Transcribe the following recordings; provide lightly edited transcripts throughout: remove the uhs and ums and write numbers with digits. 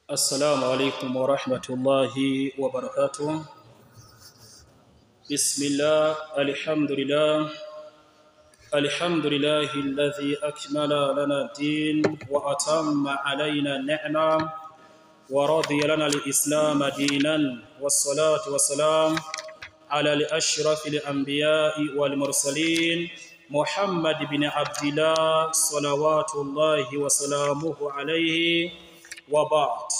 السلام عليكم ورحمة الله وبركاته. بسم الله الحمد لله الذي أكمل لنا الدين وأتم علينا النعمة ورضي لنا الإسلام دينا، والصلاة والسلام على الأشرف الأنبياء والمرسلين محمد بن عبد الله صلوات الله وسلامه عليه وبعد.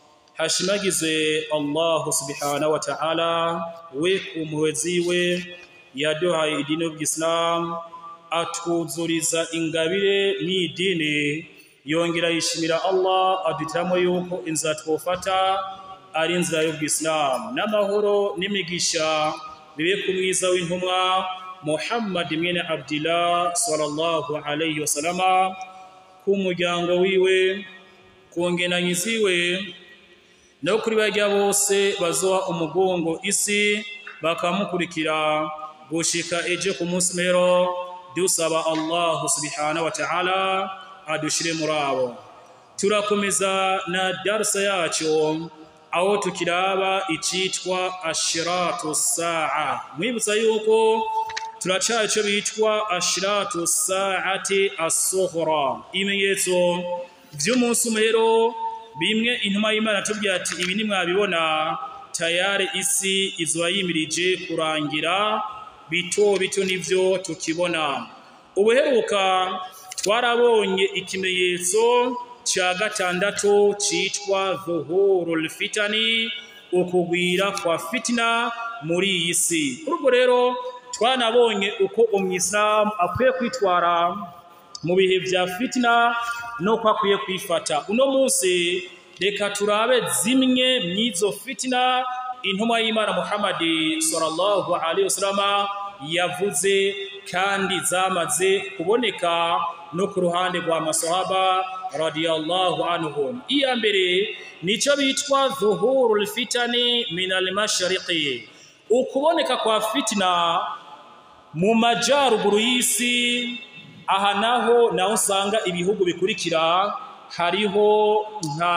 Hashimagize Allah subhanahu wa ta'ala we kumweziwe yaduhaye idini y'Islam atwuzuriza ingabire n'idini, yongera yishimira Allah adutiramo yuko inzira twofata ari inzira y'Islam, n'amahoro n'imigisha bibe ku mwiza w'intumwa Muhammad mwene Abdillah sallallahu alayhi wa sallama, ku muryango wiwe, ku ngenanyizi we, no kuri bajya bose bazoha umugongo isi bakamukurikira gushika eje ku munsi mero. Dusaba Allah subhanahu wa ta'ala adushire muri abo. Turakomeza na darsa yacu aho tukiraba icitwa ashiratu saa. Mwibutsa yuko turacaye cyo bitwa ashiratu saati as-sughra, ibimenyetso vy'umunsi mero bimwe intumwa y'Imana tubwira ati ibi ni mwabibona tayari isi izoba yimirije kurangira, bito bito nivyo tukibona. Ubuheruka twarabonye ikimenyetso cya gatandatu citwa dhuhurul fitani, ukugwira kwa fitna muri iyi si. Urwo rero twanabonye uko umwislamu akwiye kwitwara mu bihe vya fitna no kwakwiye kwifata. Uno munsi reka turabe zimwe mwizo fitna intumwa y'Imana Muhammad sallallahu alaihi wasallam yavuze kandi zamaze kuboneka no ku ruhande rwa masahaba radiyallahu anhum. Iya mbere nico bitwa dhuhurul fitani min al-mashriqi, ukuboneka kwa fitna mu majaruguru y'isi. Aha naho usanga ibihugu bikurikira, hariho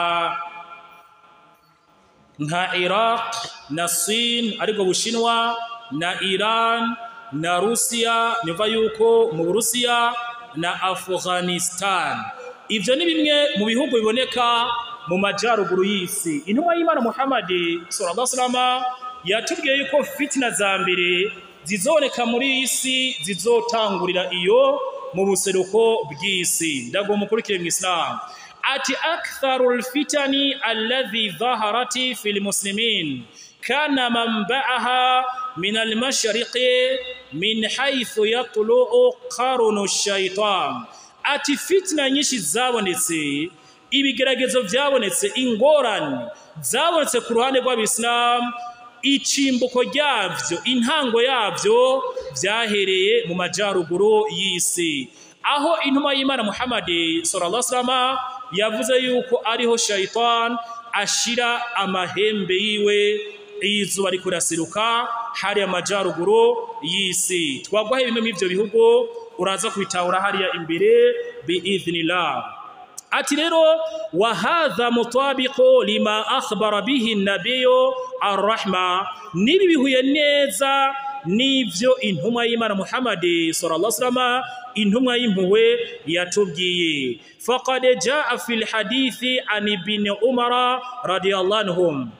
nka Iraq na Sin ariko Bushinwa na Iran na Russia, niva yuko mu Burusiya na Afghanistan. Ivyo ni bimwe mu bihugu biboneka mu majaruguru y'isi. Intumwa y'Imana Muhammad sallallahu alaihi wasallam yatubwiye yuko fitna za mbere zizoneka muri isi zizotangurira iyo mu buseruko bw'isi. Ndago mukurikire mu Islam ati aktharul fitani alladhi dhaharati fil muslimin kana manba'aha min al-mashriqi min haythu yatlu'u qarnu ash-shaytan. Ati fitna nyinshi zabonetse, ibigeragezo byabonetse, ingorane zabonetse ku ruhande rw'Abislam, icimbuko ryavyo, intango yavyo vyahereye mu majaruguru y'isi, aho intumwa y'Imana Muhammad sallallahu alaihi wasallam yavuze yuko ariho shaytan ashira amahembe yiwe izuba rikurasiruka hari amajaruguru y'isi. Twagwahe bimwe mu ivyo bihugu uraza kwitahura hariya imbere biidhnillah. Ati rero wa hadha mutabiqu lima akhbara bihi an-nabiyyu ar-rahma, nibi bihuye neza nivyo intumwa y'Imana Muhammad sallallahu alaihi wasallam, intumwa y'impuhwe yatubwiye. Faqad jaa fil hadithi an ibn Umar radiyallahu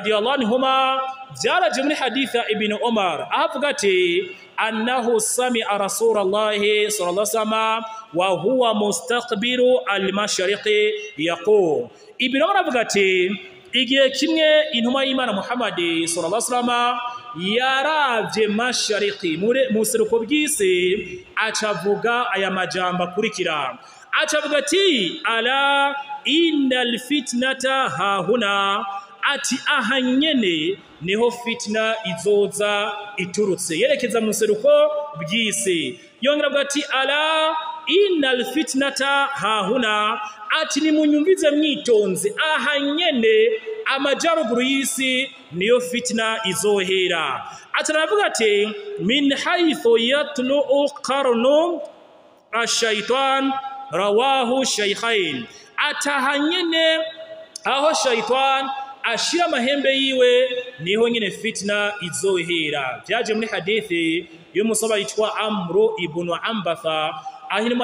anhuma, byaraje muri haditha ibn Umar avuga ati annahu sami'a rasulallahi sallallahu alaihi wasallam wa huwa mustaqbiru al-mashriqi yaqul. Ibn Umar avuga ati igihe kimwe intumwa y'Imana Muhammad sallallahu alaihi wasallam yaravye mashriqi mu seruko bw'isi, acavuga aya majambo akurikira. Acavuga ati ala innal fitnata hahuna, ati aha nyene niho fitna izoza iturutse yerekeza mu seruko bw'isi. Yongera avuga ati ala innal fitnata hahuna, ati nimunyumvize mwitonze, aha nyene amajaruguru y'isi niyo fitna izohera. Ati aravuga ati min haythu yatlu'u qarnu ash-shaytan rawahu shaykhain, ati aha nyene aho shaitan ashira amahembe yiwe niho nyine fitna izohera. Byaje muri hadithi y'umusaba yitwa Amru ibn Ambatha, aho intumwa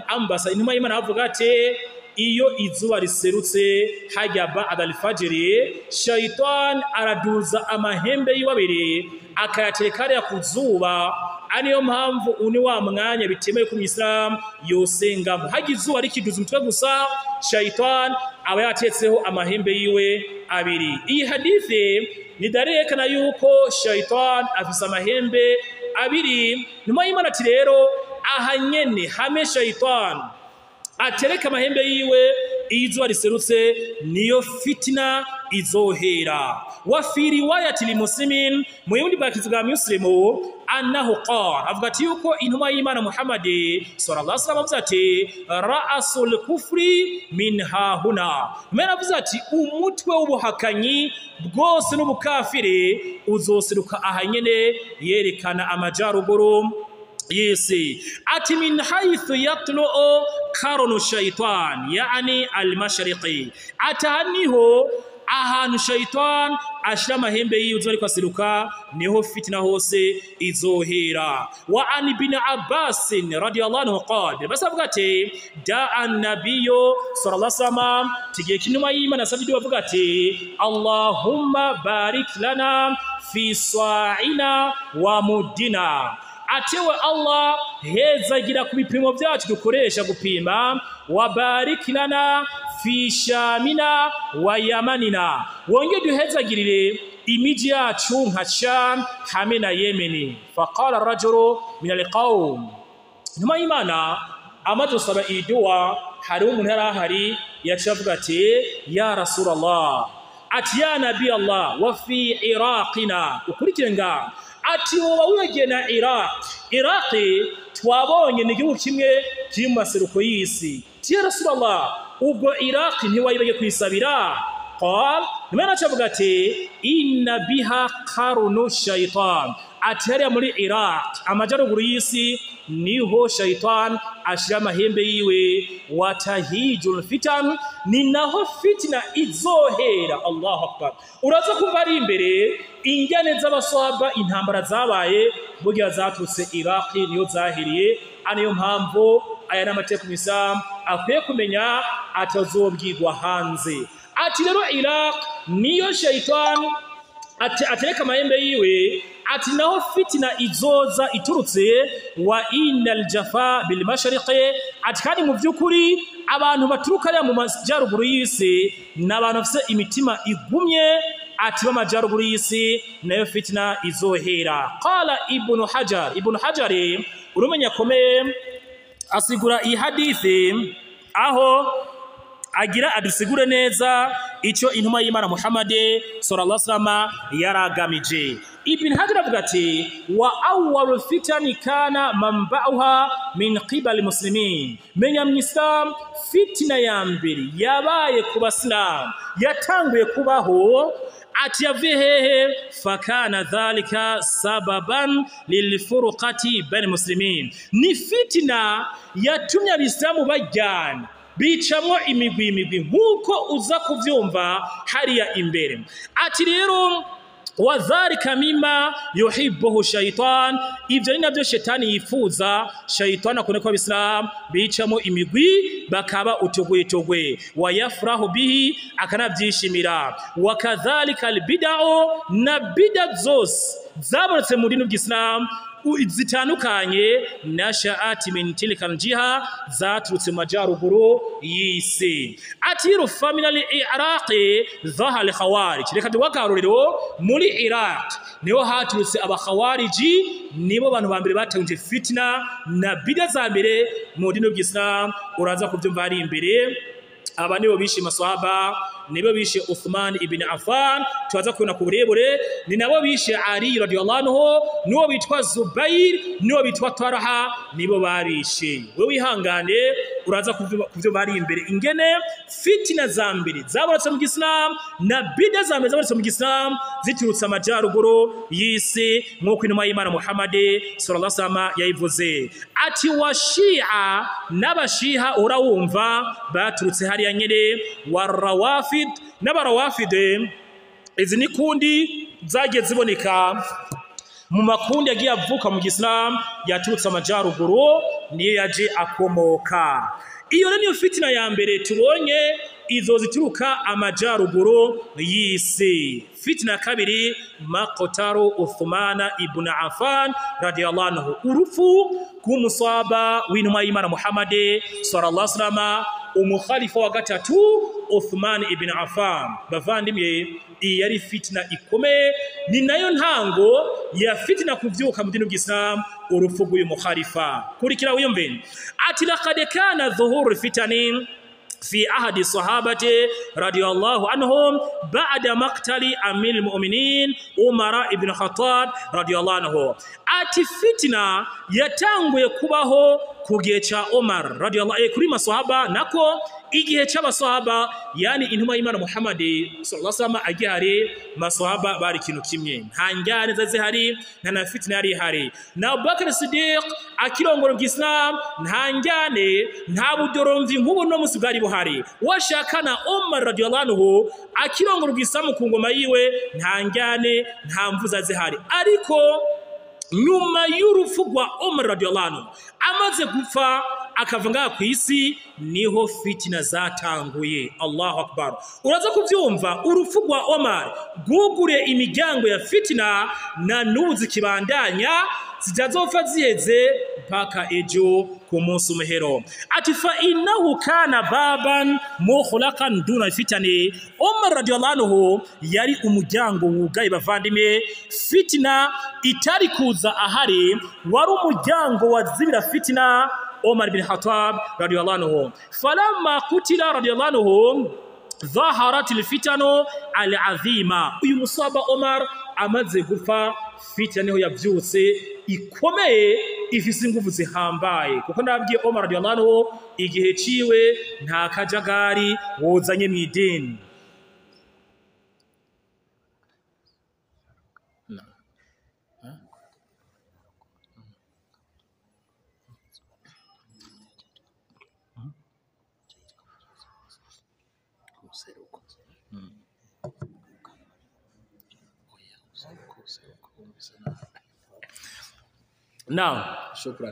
y'Imana avuga ati iyo izuba riserutse hajya ba'da al-fajr, shaitan araduza amahembe yiwe abiri akayatereka ku zuba. Aniyo mpamvu uni wa mwanya bitemeye ku Islam yosengamo hajya izuba rikiduza umutwe gusa, shaitan aba yatetseho amahembe yiwe abiri. Iyi hadithi ni darekana yuko shaitan afise amahembe abiri. Nyuma y'Imana ati rero aha nyene hame shaitan atereka amahembe yiwe izuba riserutse niyo fitna izohera. Wa fi riwayati li Muslimin, mu yundi bakizi bwa Muslimu, annahu qala, avuga ati yuko intumwa y'Imana Muhammad sallallahu alaihi wasallam avuze ati ra'asul kufri min hahuna, mera avuze ati umutwe w'ubuhakanyi bwose n'ubukafiri uzoseruka ahanyene, yerekana amajaruguru yisi. Ati min haythu yatlu'u karunu shaitan, yani al-mashriqi, ataniho ahantu shaitan ashira amahembe yiwe ariko asiruka niho fitna hose izohera. Wa an ibn Abbas radiyallahu anhu qala, basavuga ati da an-nabiyyu sallallahu alaihi wasallam, tigiye kinuma y'Imana sabidi bavuga ati Allahumma barik lana fi sa'ina wa muddina, atewe Allah hezagira ku bipimo byacu dukoresha gupima, wa barik lana fi shamina wa yamanina, wonge duhezagirire imiji yacu nka Sham hamwe na Yemeni. Faqala ar-rajulu min al-qawm, nyuma y'Imana amaze saba idua, hari umuntu yarahari yacavuga ati ya Rasulullah, ati ya Nabi Allah, wa fi iraqina, ukurikirenga ati woba wegena Iraqi twabonye ni igihugu kimwe kiri mu maseruko y'isi. Ya Rasulullah, ubwo Iraqi ntiwayibage kwisabira? Qala, nimena acavuga ati inna biha qarunu shaitan, ati hariya muri Iraq amajaruguru y'isi niho shaitan ashira amahembe yiwe. Watahijul fitan, ni naho fitna izohera. Allahu akbar. Uraza kuva ari imbere ingane z'abaswahaba intambara zabaye burya zaturutse Iraqi niyo zahiriye. Aniyo mpamvu aya n'amateka Islam akwiye kumenya atazobwirwa hanze. Ati rero Iraq niyo shaitan atereka amahembe yiwe, ati naho fitna izoza iturutse. Wa innal jafa bil mashriqi, ati kandi mu byukuri abantu baturuka ya mu majyaruguru y'isi n'abantu bafite imitima igumye, ati b'amajyaruguru y'isi nayo fitna izohera. Qala ibn Hajar urumenya komeye asigura iyi hadithi aho agira adusigure neza icyo intumwa y'Imana Muhammad sallallahu alaihi wasallam yaragamije. Ibn Hajar avuga ati wa awwal fitani kana manba'uha min qibal muslimin, menya mu Islam fitna ya mbere yabaye ku Basilamu yatanguye kubaho, ati yavuye hehe? Fakana dhalika sababan lilfurqati bain muslimin, ni fitna yatumye Abisilamu bajyana bicamwo imigwi nkuko uza kuvyumva hariya imbere. Ati rero wadhalika mima yuhibbuhu shaitan, ibyo ni nabyo shetani yifuza. Shaitan akone ko Abisilamu bicamo imigwi bakaba utogwe wayafrahu bihi, akanabyishimira. Wakadhalika albid'u, na bid'a zose zabonetse mu dini y'Islam zitandukanye, nashaati min tilka jiha, zaturutse mu majyaruguru y'isi. Ati famina li Iraqi dhahal khawarij, reka tuwakaruriro muri Iraq niho haturutse abakhawariji, nibo bantu bambere batangije fitna na bid'a za mbere mu dini y'Islam. Uraza kubyumva ari imbere. Aba nibo bishe maswahaba, nibo bishe Uthman ibn Affan, tuwaza kubona ku burebure, ni nabo bishe Ali radiyallahu anhu, nibo bitwa Zubair, nibo bitwa Talha, nibo babishe. Wewe wihangane, uraza kuvyo bari imbere ingene fitna za mbere zabonetse mu Islam na bid'a za mbere zabonetse mu Islam ziturutse amajyaruguru y'isi, nk'uko intumwa y'Imana Muhammad sallallahu alaihi wasallam yayivuze. Ati wa Shia n'abashiha urawumva baturutse hariya nyene, warawafid n'abarawafide izi ni kundi zagiye ziboneka mu makundi yagiye avuka mu Islam yaturutse amajaruguru niyo yaje akomoka. Iyo rero niyo fitina ya mbere tubonye izo zituruka amajaruguru y'isi. Fitina ya kabiri maqtaru Uthman ibn Affan radiyallahu anhu, urupfu rw'umusaba w'intumwa y'Imana Muhammad sallallahu alaihi wasallam, umukhalifa wa gatatu Uthman ibn Affan. Bavandimwe, iyi yari fitina ikomeye, ni nayo ntango ya fitina kuvyuka mu dini y'Islam, urupfu rw'uyu mukhalifa. Kurikira wiyumve ati laqad kana dhuhur fitani في عهد الصحابة رضي الله عنهم بعد مقتل أمير المؤمنين عمر بن الخطاب رضي الله عنه. ati fitina yatanguye kubaho kugihe cha Umar radiyallahu kuri maswahaba, nako igihe cy'abaswahaba, yani intumwa y'Imana Muhammad sallallahu alaihi wasallam agihari, maswahaba bari kintu kimwe, nta njyane zihari, nta fitina yari ihari. Na Abubakar Siddiq akirongora Islam, nta njyane, nta budoromvi nk'ubu no musi bwari buhari. Washakana Umar radiyallahu anhu akirongora Islam ku ngoma yiwe, nta njyane, nta mvuza zihari. Ariko nyuma y'urupfu rwa Umar radiyallahu anhu, amaze gupfa akava ngaha ku isi, niho fitina zatanguye. Allahu akbar. Uraza kuvyumva, urupfu rwa Umar rwuguriye imiryango ya fitina, na n'ubu zikibandanya, zitazopfa ziheze mpaka ejo ku munsi umuhero. Ati fa innahu kana baban mukhlaqan duna fitani. Umar radiyallahu anhu yari umuryango wugaye bavandimwe, fitina itari kuza ahari, wari umuryango wazibira fitina. Umar bin Khattab radiyallahu anhu falamma qutila radiyallahu anhu ظهرت الفتن العظيمة. uyu musaba Umar amaze gupfa, fitina niho yavyutse ikomeye, ifise ingufu zihambaye, kuko nabwiye Umar radiyallahu anhu igihe ciwe nta kajagari wozanye mu idini. Now, shukran.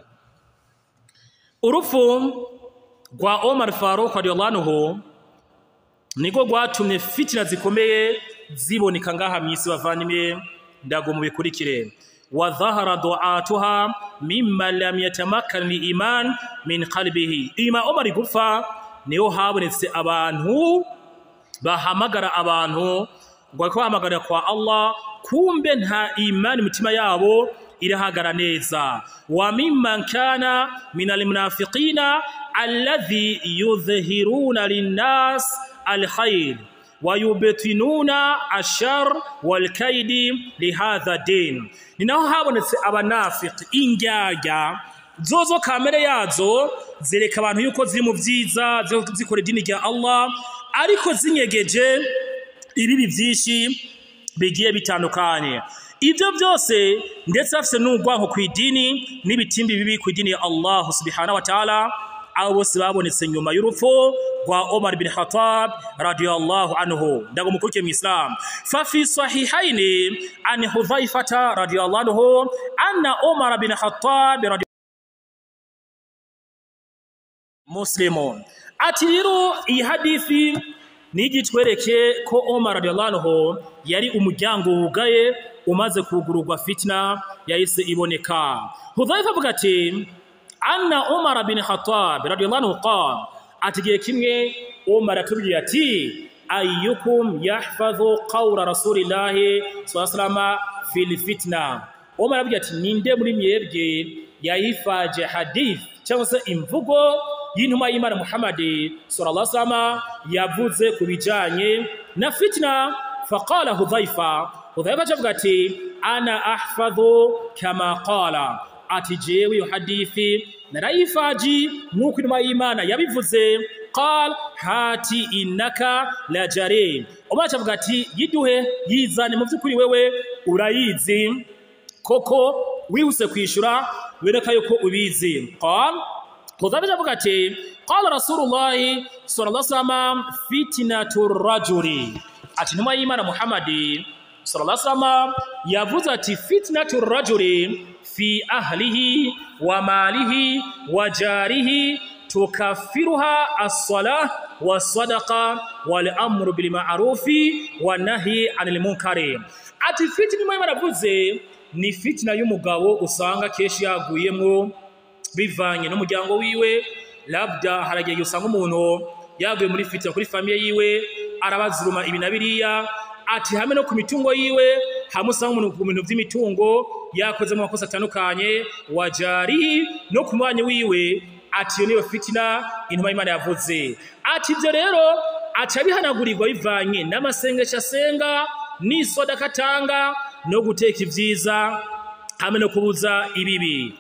Urupfu rwa Omar Farouk radiyallahu anhu niko rwatumye fitina zikomeye ziboneka ngaha mw'isi bavandimwe, ndago mubikurikire. Wa dhahara du'atuha mimma lam yatamakkan li iman min qalbihi. Ima Omar gupfa, niho habonetse abantu bahamagara abantu ngo bahamagara kwa Allah, kumbe nta imani mutima yabo irahagara neza. Wa mimman kana min almunafiqina alladhi yudhhiruna linnas alkhair wa yubtinuna ashar walkaidi lihadha din. Ninaho habonetse abanafiki, ingyagya zozo kamere yazo zereka abantu yuko ziri mu vyiza, zikora idini rya Allah, ariko zinyegeje ibibi vyinshi bigiye bitandukanye. Ibyo byose ndetse afise n'ugwanko ku idini n'ibitimbi bibi ku idini ya Allah subhanahu wa ta'ala, abo bose babonetse nyuma y'urupfu rwa Umar bin Khattab radiyallahu anhu. Ndago mukurike mu Islam, fa fi sahihaini an Hudhaifata radiyallahu anhu anna Umar bin Khattab Muslimun. Ati rero iyi hadithi nigitwereke ko Umar radiyallahu anhu yari umuryango wugaye, umaze kugururwa fitna yahise iboneka. Hudhaifa avuga ati anna Umar bin Khattab radiyallahu anhu qala, atigiye kimwe Umar atubwiye ati ayyukum yahfadhu qawla rasulillahi sallallahu alaihi wasallam fil fitna. Umar avuga ati ninde muri mwebwe yayifaje hadith cyangwa se imvugo y'intumwa y'Imana Muhammad sallallahu alaihi wasallam yavuze kubijanye na fitna. Faqala Hudhaifa avuga ati ana ahfadhu kama qala, ati jewe yo hadithi narayifaji nkuko intumwa y'Imana yabivuze. Qal hati innaka la jari. Umar avuga ati yiduhe, yizane, mu byukuri wewe urayizi koko, wihuse kwishura wereka yuko ubizi. Qal Hudhaifa avuga ati qala Rasulullah sallallahu alaihi wasallam fitnatur rajuli, ati numa y'Imana Muhammad sallallahu alaihi wasallam yavuze ati fitnatur rajuli fi ahlihi wa malihi wa jarihi tukaffiruha as-salah was-sadaqa wal-amru bil ma'rufi wan-nahyi 'anil munkari. Ati fitna numa y'Imana avuze ni fitna y'umugabo usanga keshi yaguyemwo bivanye n'umuryango wiwe, labda haragiye usanga umuntu yaguye muri fitna kuri famille yiwe arabazuruma ibi nabiriya, ati hamwe no ku mitungo yiwe hamusanga umuntu ku bintu by'imitungo yakoze mu makosa atandukanye, wajari no ku mwanya wiwe, ati yo niyo fitna inuma y'Imana yavuze. Ati ibyo rero aca bihanagurirwa bivanye n'amasengesho asenga n'isodaka atanga no guteka ibyiza hamwe no kubuza ibibi.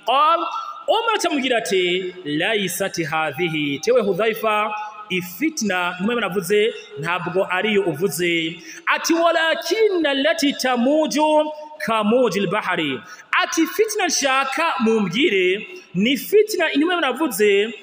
Omar atamubwira ati laisati hadhihi, tewe Hudhaifa ifitna inuma y'Imana avuze ntabwo ariyo uvuze. Ati walakinna allati tamuju kamujil bahari, ati fitna nshaka mumbwire ni fitna inuma y'Imana avuze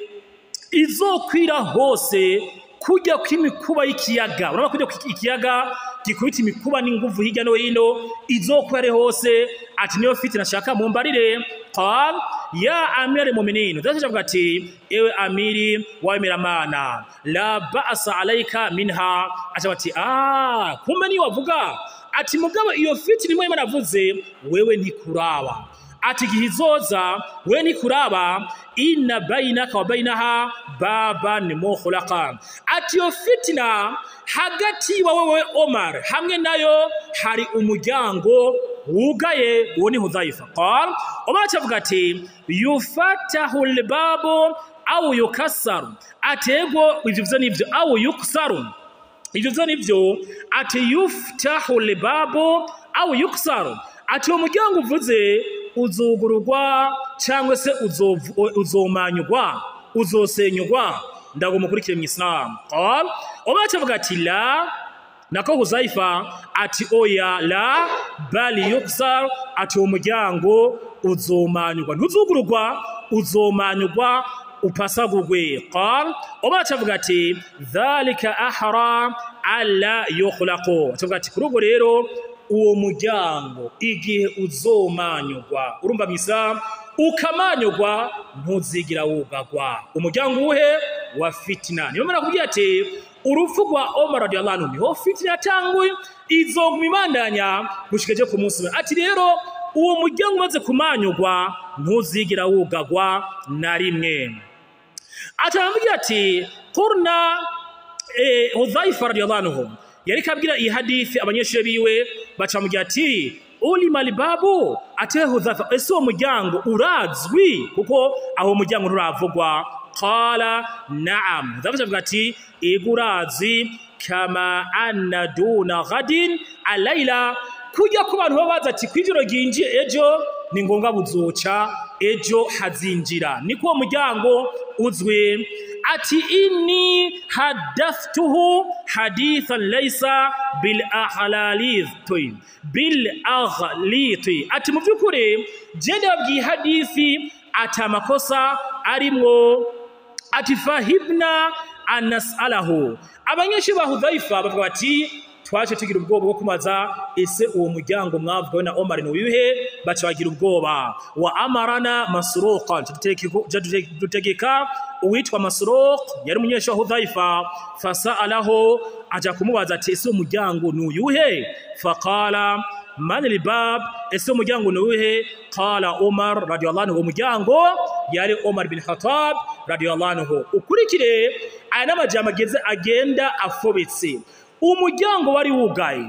izokwira hose kujya kw'imikuba y'ikiyaga. Urabona kujya ikiyaga gikubita imikuba n'inguvu hirya no hino, izokware hose. Ati niyo fitna nshaka mumbarire. Qal ya amiri mu'minin, ndavuga ati ewe amiri w'Imana, la ba'sa alayka minha. Ati kumbe ni wavuga, ati mugabo iyo fitna imwe y'Imana avuze wewe ntikuraba, ati gihizoza we ntikuraba, inna bainaka wa bainaha baban mukhlaqa. Ati yo fitna hagati wawe Omar hamwe nayo hari umuryango wugaye, uwo ni Hudhaifa. Qal Omar avuga ati yufatahu albabu au yukassaru, atego ivyo nivyo au yuksaru, ivyo nivyo. Ati yuftahu albabu au yuksaru, ati umuryango uvuze uzugurugwa cyangwa se uzomanyugwa, uzosenyugwa. Ndago mukurikire mu Islam. Qal Omar avuga ati la, nako Hudhaifa ati oya, la bali yuksar, ati umuryango uzomanyugwa, ntuzugurugwa, uzomanyugwa upasagugwe. Qal Omar avuga ati dhalika ahra alla yukhlaqu, avuga ati kurugo rero uwo muryango igihe uzomanyugwa, urumva mu Islam ukamanyugwa ntuzigira wugagwa. Umuryango uhe wa fitna. Niyo mara kugira ati urupfu rwa Omar radiyallahu anhu niho fitna yatanguye, izoguma imandanya gushikaje ku munsi. Ati rero uwo muryango umaze kumanyugwa ntuzigira wugagwa na rimwe. Atamubwira ati qurna Hudhaifa radiyallahu anhu yari kabwira iyi hadithi abanyeshuri biwe, bacamubwira ati uli malibabu, ati Hudhaifa ese uwo muryango urazwi kuko aho muryango nturavugwa. Qala na'am, Hudhaifa avuga ati igurazi kama anna duna ghadin alayla, kujya ku bantu babaza ati kwijoro ginjiye ejo ni ngombwa buzoca ejo hazinjira, niko uwo muryango uzwi. Ati inni haddathtuhu hadithan laysa bil aghlalithi bil aghliti, ati mu byukuri je ndabwiye hadithi ati amakosa arimwo. Ati fahibna anasalahu, abanyeshuri ba Hudhaifa bavuga ati twaje tugira ubwoba bwo kumaza ese uwo muryango mwavuga na Omar no wihe, baca bagira ubwoba. Wa amarana Masruq, dutegeka uwitwa Masruq yari umunyeshuri wa Hudhaifa, fasalahu, aja kumubaza ati ese umuryango nuyuhe. Faqala man albab, ese umuryango nuyuhe. Qala Umar radiyallahu anhu, umuryango yari Umar bin Khattab radiyallahu anhu. Ukurikire aya n'amajambo agenda afobetse. Umuryango wari wugaye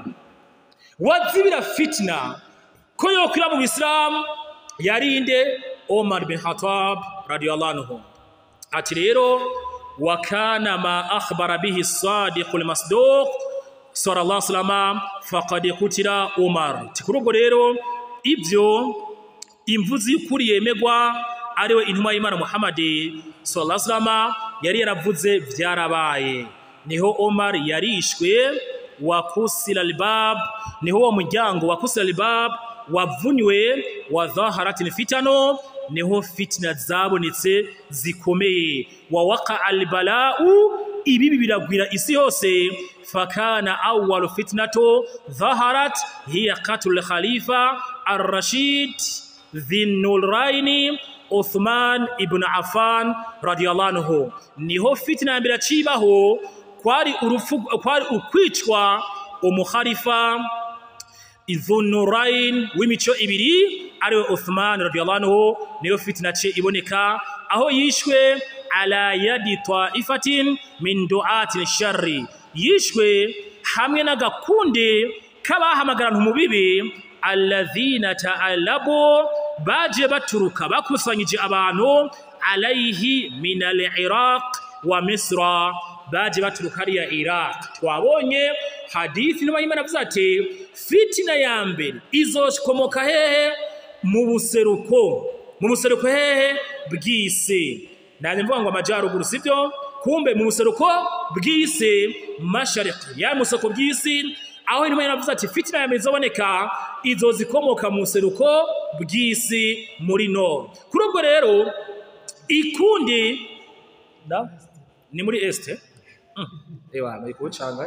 wazibira fitna ko yokwira mu Islam yarinde Umar bin Khattab radiyallahu anhu. Ati rero wa kana ma akhbara bihi as-sadiq al-masduq sallallahu alaihi wasallam faqad qutila Umar. Tikurugo rero ibyo imvuzi y'ukuri yemegwa ariwe intumwa y'Imana Muhammad sallallahu alaihi wasallam yari yaravuze byarabaye. Niho Omar yarishwe, wa kusila albab, niho uwo muryango wa kusila albab wavunywe, wa dhaharatil fitano, niho fitna zabonetse zikomeye wa waqa albala'u ibibi biragwira isi yose fakana awwal fitnatu dhaharat hiya qatl khalifa ar-rashid dhin-nurayn Uthman ibn Affan radiyallahu anhu niho fitna mbere cibaho kwari ukwicwa umukhalifa Dhin-nurayn w'imico ibiri ariwe Uthman radiyallahu anhu niyo fitna ce iboneka aho yishwe ala yadi ta'ifatin min du'ati sharri yishwe hamwe n'agakunde kabahamagara mu bibi alladhina ta'alabu baje baturuka bakusanyije abantu alayhi min al-Iraq wa Misra baje baturuka ari ya Iraq twabonye hadithi no Imana avuze ati fitina ya mbere izokomoka hehe mu buseruko hehe bw'isi nanye mvuga ngo amajaruguru sivyo kumbe mu buseruko bw'isi mashariki ya musoko bw'isi aho Imana avuze ati fitina ya mbere izoboneka izozikomoka mu buseruko bw'isi muri no kuri ubwo rero ikundi ni muri este ewa bayikucanga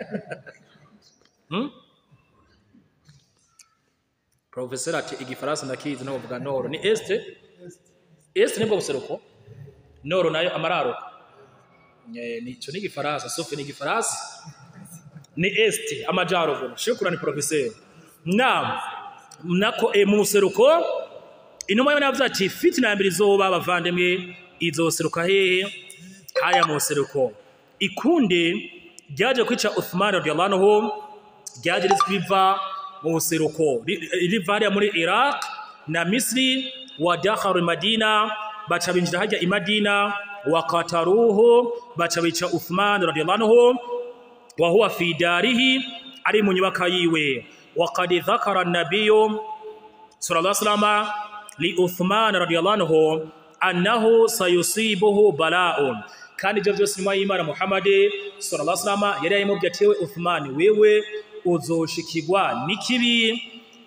Professor ati igifaransa ndakizi no kuvuga noro ni este nibwo buseruko noro nayo amararo ni cyo ni igifaransa sauf ni igifaransa ni este amajaro shukrani professeur nako mu buseruko inuma y'Imana yavuze ati fitna ya mbere izoba bavandemwe izoseruka hehe haya mu buseruko ikunde ryaje kwica Uthman radiyallahu anhu ryaje riva mu buseruko riva muri Iraq na Misri wa dakharu Madina baca binjira hajya i Madina wa qataruhu baca bica Uthman radiyallahu anhu wa huwa fi darihi ari mu nyubaka yiwe wa qad dhakara an-nabiyyu sallallahu alaihi wasallam li Uthman radiyallahu anhu annahu sayusibuhu bala'un kandi ibyo byose nyuma y'Imana Muhammad sallallahu alaihi wasallam yari yamubwiye ati Uthman wewe uzoshikirwa nikibi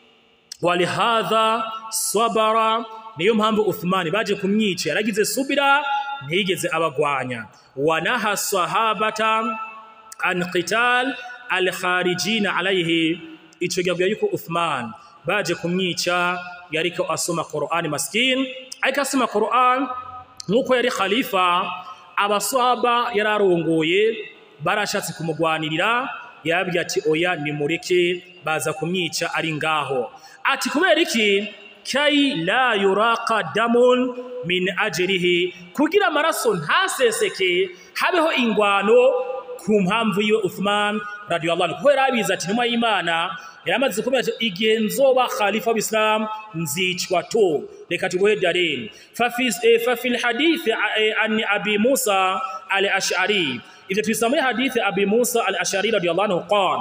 walihadha sabara niyo mpamvu Uthman baje kumwica yaragize subira ntiyigeze abagwanya wanaha sahabata an qital al kharijin alayhi ico gabya yuko Uthman baje kumwica yariko asoma Qur'an maskin ariko asoma Qur'an nkuko yari khalifa abaswaba yararongoye barashatse kumugwanirira yabwiye ati oya nimureke baza kumwica ari ngaho ati kubera iki kai la yuraqa damun min ajrihi kugira amaraso ntaseseke habeho ingwano ku mpamvu yiwe Uthman radiyallahu anhu kubera abiza ati nyuma y'Imana yaramaze kumenya igihe nzoba khalifa w'Islam nzicwa to reka tugohe dareni fa fil hadith an Abi Musa al-Ash'ari إذا تسمى حديث أبي موسى الأشعري رضي الله عنه قال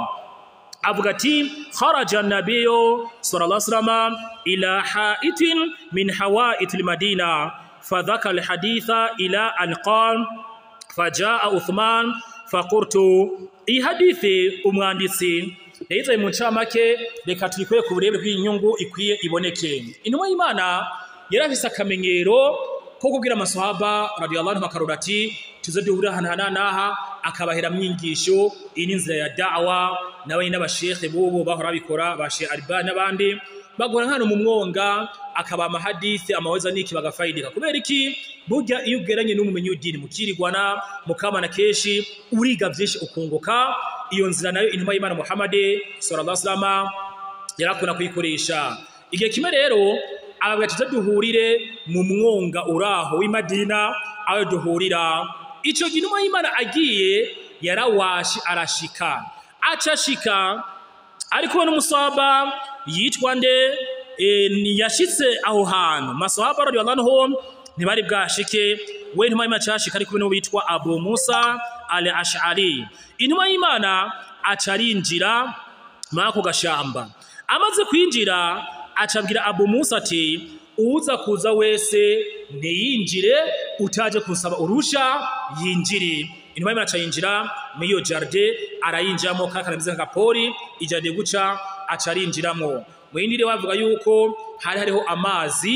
أبغتي خرج النبي صلى الله عليه وسلم إلى حائط من حوائط المدينة فذكر الحديث إلى أن قال فجاء عثمان فقلت إي حديث umwanditsi yayize mu ncamake reka turikwe ku burebe bw'inyungu ikwiye iboneke inuma y'Imana yarafise akamenyero ko kugira amaswahaba radiyallahu anhu akarura ati tuze duhura hanaha akabahera mwingisho ini nzira ya da'wa nawe n'abashekhe bobo bahora bikora bashe Albani n'abandi bagora hano mu mwonga akaba amahadisi amaweza niki bagafaidika kubera iki burya iyo ugeranye n'umumenyi w'idini mukirigwana mukamana keshi uriga byinshi ukunguka iyo nzira nayo intumwa y'Imana Muhammad sallallahu alaihi wasallam yarakuna kuyikoresha igihe kimwe rero abagati duhurire mu mwonga uraho w'Imadina aho duhurira ico ginuma y'Imana agiye yarawashi arashika acashika ariko n'umusaba yitwa nde yashitse aho hantu maswahaba radiyallahu anhum ntibari bwashike we ntuma y'Imana cyashika ariko no bitwa Abu Musa al-Ash'ari inuma y'Imana acarinjira mako gashamba amaze kwinjira acabwira Abu Musa ati uza kuza wese ntiyinjire utaje kusaba urusha yinjire inuma y'Imana acayinjira miyo jardin arayinjamo kakanamize nkapori ijade guca acarinjiramo mwindire wavuga yuko hariho amazi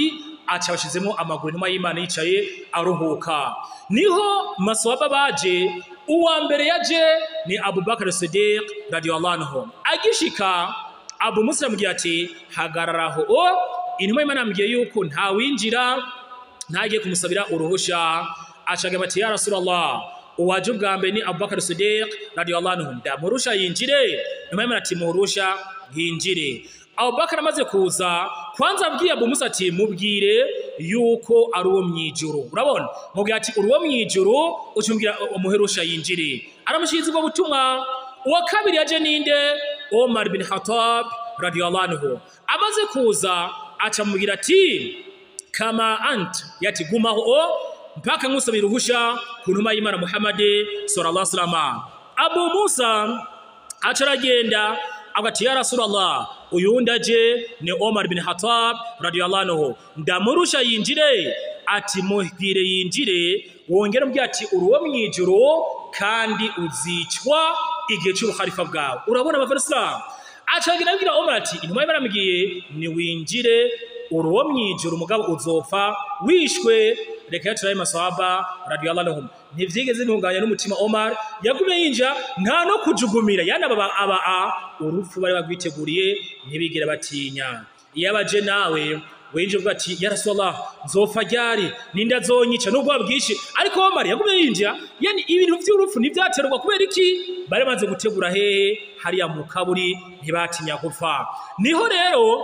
aca bashizemo amaguru inuma y'Imana yicaye aruhuka. Niho maswahaba baje, uwa mbere yaje ni Abubakar Siddiq radiyallahu anhu. Agishika Abu Musa aramubwira ati hagararaho, inuma y'Imana amubwiye yuko nta winjira ntagiye kumusabira uruhusha. Acaga ati ya Rasulullah, uwaje ubwa mbere ni Abubakar Siddiq radiyallahu anhu, ndamurusha yinjire? Inuma y'Imana ati murusha yinjire. Abubakar amaze kuza, kwanza abwiye Abu Musa ati mubwire yuko ari uwo mwijuru. Urabona, mubwira ati uri uwo mwijuru, ucumbwira umuherusha yinjire. Aramushikiza ubwo butumwa. Uwa kabiri yaje ninde? Omar bin Khattab radiyallahu anhu. Amaze kuza aca mubwira ati kama ant, yati gumaho mpaka nkusabira uruhusha ku numa y'Imana Muhammad sallallahu alaihi wasallam. Abu Musa aca aragenda agati ya Rasulullah, uyundi aje ni Omar bin Khattab radiyallahu anhu, ndamurusha yinjire? Ati muhire yinjire, wongera mbya ati uruwo mwijuru kandi uzicwa igihe cy'ubukhalifa bwawe. Urabona abafarisayo? Acagira abwira Omar ati intumwa y'Imana amubwiye ni winjire, uruwo mwijuru mugabo uzopfa wishwe. Reka yaturaye maswahaba radiyallahu anhum, ntivyigeze ntunganya n'umutima. Omar yagumye yinja, nta no kujugumira, yana aba urupfu bari bagwiteguriye ntibigera batinya. Yabaje nawe wenje uvuga ati ya Rasulullah, nzopfa ryari, ninde azonyica nubwo babwishi? Ariko Omar yagumye yinja, yani ibintu vy'urupfu ntivyaterwa kubera iki? Bari maze gutegura hehe hariya mu kaburi, ntibatinya gupfa. Niho rero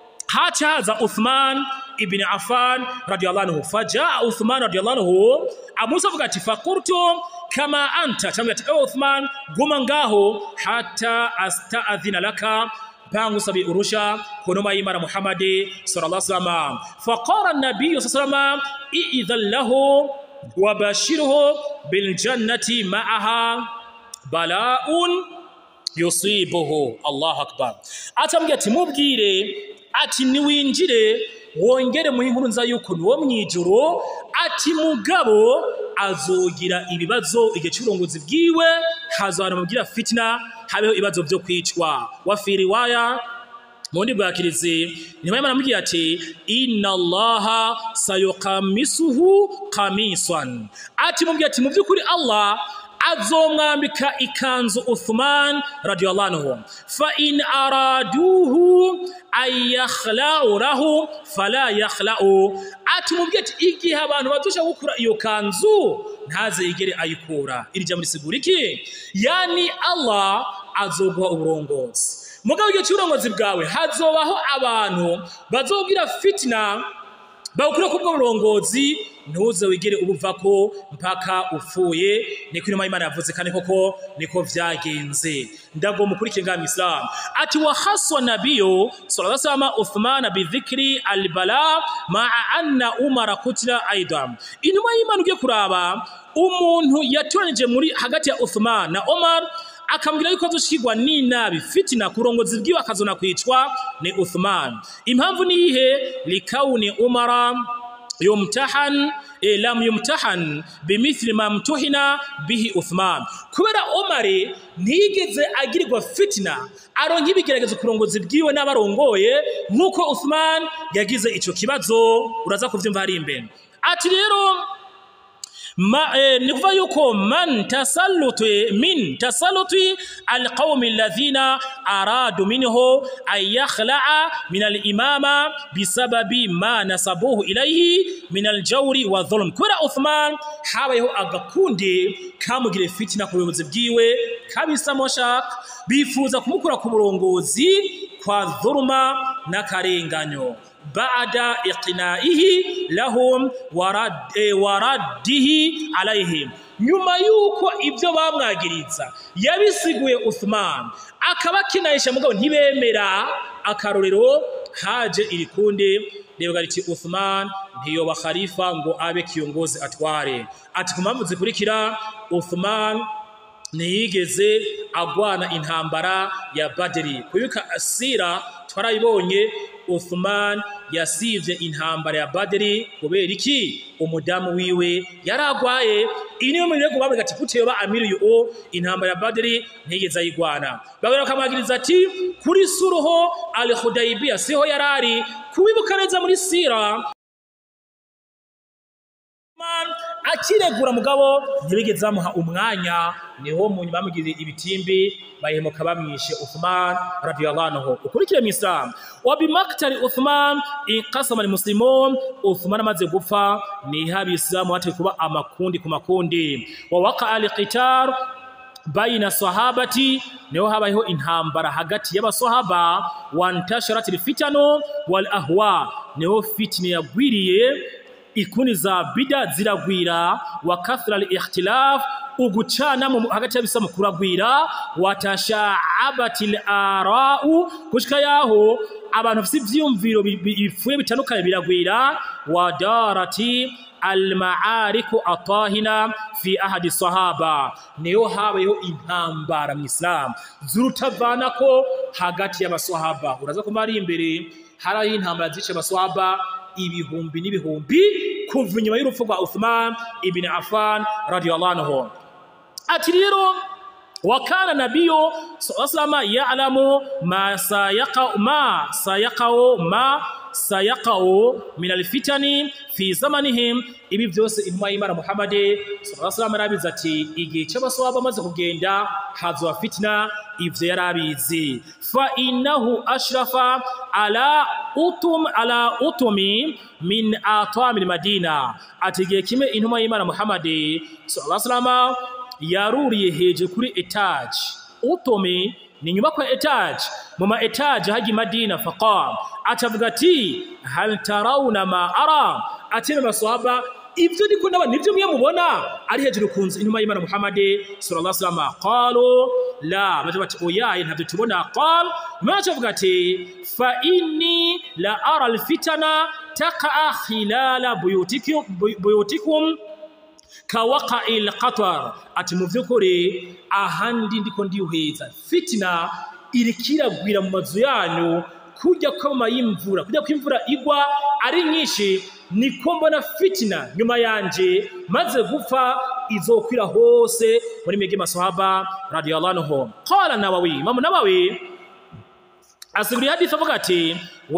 haza Uthman ibn Affan radiyallahu anhu. Fajaa Uthman radiyallahu anhu, Amusa avuga ati faqurtu kama anta, cyangwa ati Uthman guma ngaho hatta asta'adhina laka, bangusabi urusha ku numa y'Imana Muhammad sallallahu alaihi wasallam. Faqala an-nabiy sallallahu alaihi wasallam i'idhan lahu wa bashirhu bil jannati ma'aha bala'un yusibuhu. Allahu akbar. Atambye ati mubwire ati niwinjire, wongere mu inkuru nza yuko niwo mwijuru, ati mugabo azogira ibibazo igihe cy'uburongozi bwiwe, hazana mubwira fitna, habeho ibibazo byo kwicwa. Wa fi riwaya mundi bwakirizi intumwa y'Imana amubwira ati inna Allaha sayuqamisuhu qamisan, ati mubwira ati mu by'ukuri Allah azomwambika ikanzu Uthman radiyallahu anhu. Fa in araduhu ay yakhla'u lahu fala yakhla'u, ati mubwira ati igihe abantu bazosha gukura iyo kanzu ntaze igere ayikura. Iri jambo risigura iki? Yani Allah azoguha uburongozi, mugabo igihe cy'uburongozi bwawe hazobaho abantu bazogira fitna, bakura kubwo burongozi, ntuze wigere ubuvako mpaka upfuye. Niko inuma y'Imana yavuze, kandi koko niko vyagenze. Ndago mukurikire ngami Islam ati wa khaswa nabiyyu sallallahu alaihi wasallam Uthman bi dhikri al-bala ma'a anna Umar qutila aidan. Inuma y'Imana ugiye kuraba umuntu yatoranije muri hagati ya Uthman na Omar, akambwira yuko azoshikirwa n'inabi fitina kurongozi bwiwe akazona kwicwa ni Uthman. Impamvu ni ihe likauni Umara yumtahan lam yumtahan bimithli ma mtuhina bihi Uthman, kubera Omar ntigeze agirirwa fitna aronka ibigeragezo kurongozi bwiwe n'abarongoye nkuko Uthman yagize ico kibazo. Uraza kuvyumva hari imbere. Ati rero nikuva yuko min tasalluti alqawmi alladhina aradu minhu ay yakhla'a min al-imama bisababi ma nasabuhu ilayhi min al-jawri wa dhulm. Kura Uthman habayeho agakunde kamugire fitna ku buyobozi bwiwe kabisa, moshak bifuza kumukura ku burongozi kwa dhulma na karenganyo. Baada iqnaihi lahum waraddihi alaihim, nyuma yuko ibyo bamwagiriza yabisiguye Uthman akabakinaisha mugabo ntibemera. Akarorero haje irikunde rebwa riti Uthman ntiyoba khalifa ngo abe kiongozi atware. Ati kumamvu zikurikira Uthman ntiyigeze agwana intambara ya Badri. Kuyuka asira twarayibonye Uthman yasivye intambara ya Badri kubera iki? Umudamu wiwe yaragwaye. Iniyo mirego babwira ati kute yoba amiru yo intambara ya Badri ntigeze ayigwana. Bagera kamagiriza ati kuri Suruho al-Hudaybiyah siho yarari kubibuka neza muri sira. akiregura mugabo ntibigeze bamuha umwanya niho mu nyuma bamugize ibitimbi bahemuka bamwishe Uthman radiyallahu anhu ukurikire mu Islam wa bimaktari Uthman inqasama almuslimun Uthman amaze gupfa ni habi Islam wate kuba amakundi ku makundi wa waqa alqitar baina sahabati niho habayeho intambara hagati y'abasahaba wantasharat alfitanu wal ahwa niho fitna yagwiriye ikuni za bida ziragwira wa kathra al-ikhtilaf ugucana mu hagati y'abisama kuragwira watasha'abatil ara'u kushika yaho abantu bafite ivyumviro bifuye bitandukanye biragwira wadarati al-ma'ariku atahina fi ahadi sahaba niyo habayeho intambara mu Islam zurutavana ko hagati y'abasahaba uraza ko mari imbere haraho intambara zice abasahaba ibihumbi n'ibihumbi kuva inyuma y'urupfu rwa Uthman ibn Affan radiyallahu anhu ati rero wakana nabiyo sallallahu ya'lamu ma sayaqa'u min alfitani fi zamanihim ibi byose intumwa y'Imana Muhammad sallallahu arabizi ati igihe cy'abaswaba bamaze kugenda hazwa fitna ivyo yarabizi fa innahu ashrafa ala utumi min atami Madina ati igihe kimwe intumwa y'Imana Muhammad sallallahu yaruriye heje kuri etage utumi ni nyuma kwa etage mama etage haji Madina faqam atavuga ati hal tarawna ma ara ati maswaba ivyo ndiko naba nivyo mwe mubona ari hejuru kunzi intumwa y'Imana Muhammad sallallahu alaihi wasallam qalu la bati oyaye ntabyo tubona qal machavuga ati fa inni la ara al fitana taqa khilala buyutikum kawaka il-qatar ati mu vyukuri ahandi ndiko ndiyuheza fitna irikiragwira mu mazu yanyu kujya kwama y'imvura kujya kwimvura igwa ari nyinshi niko mbona fitna nyuma yanje maze gupfa izokwira hose muri mege masahaba radiyallahu anhum qala Nawawi Imam Nawawi asiguri hadith avuga ati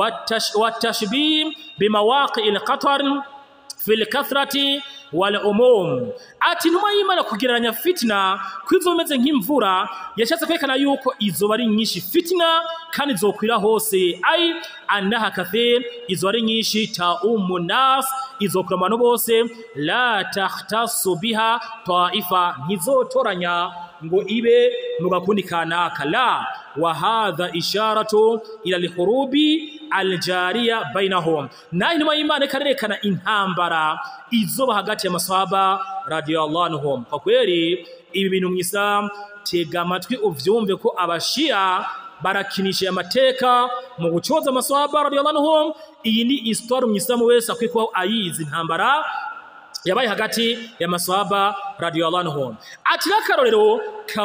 watashbih bimawaqi il-qatar fil kathrati wal umum ati ntumwa y'Imana kugereranya fitna kwizomeze nk'imvura yashatse kwekana yuko izoba ari nyinshi fitna kandi zokwira hose ai annaha kathir izo ari nyinshi ta umunas izokura abantu bose la tahtasu biha taifa ntizotoranya ngo ibe mu gakundi kanaka la wa hadha isharatu ila al-hurubi al-jariya bainahum na intumwa y'Imana ikarerekana intambara izoba hagati y'amasahaba radiyallahu anhum kwa kweli ibi bintu mu Islam tega amatwi uvyumve ko abashia barakinisha amateka mu gucoza amasahaba radiyallahu anhum iyi ni histoire mu Islam wese akwiko ayizi intambara yabaye hagati ya maswahaba radiyallahu anhum atira karorero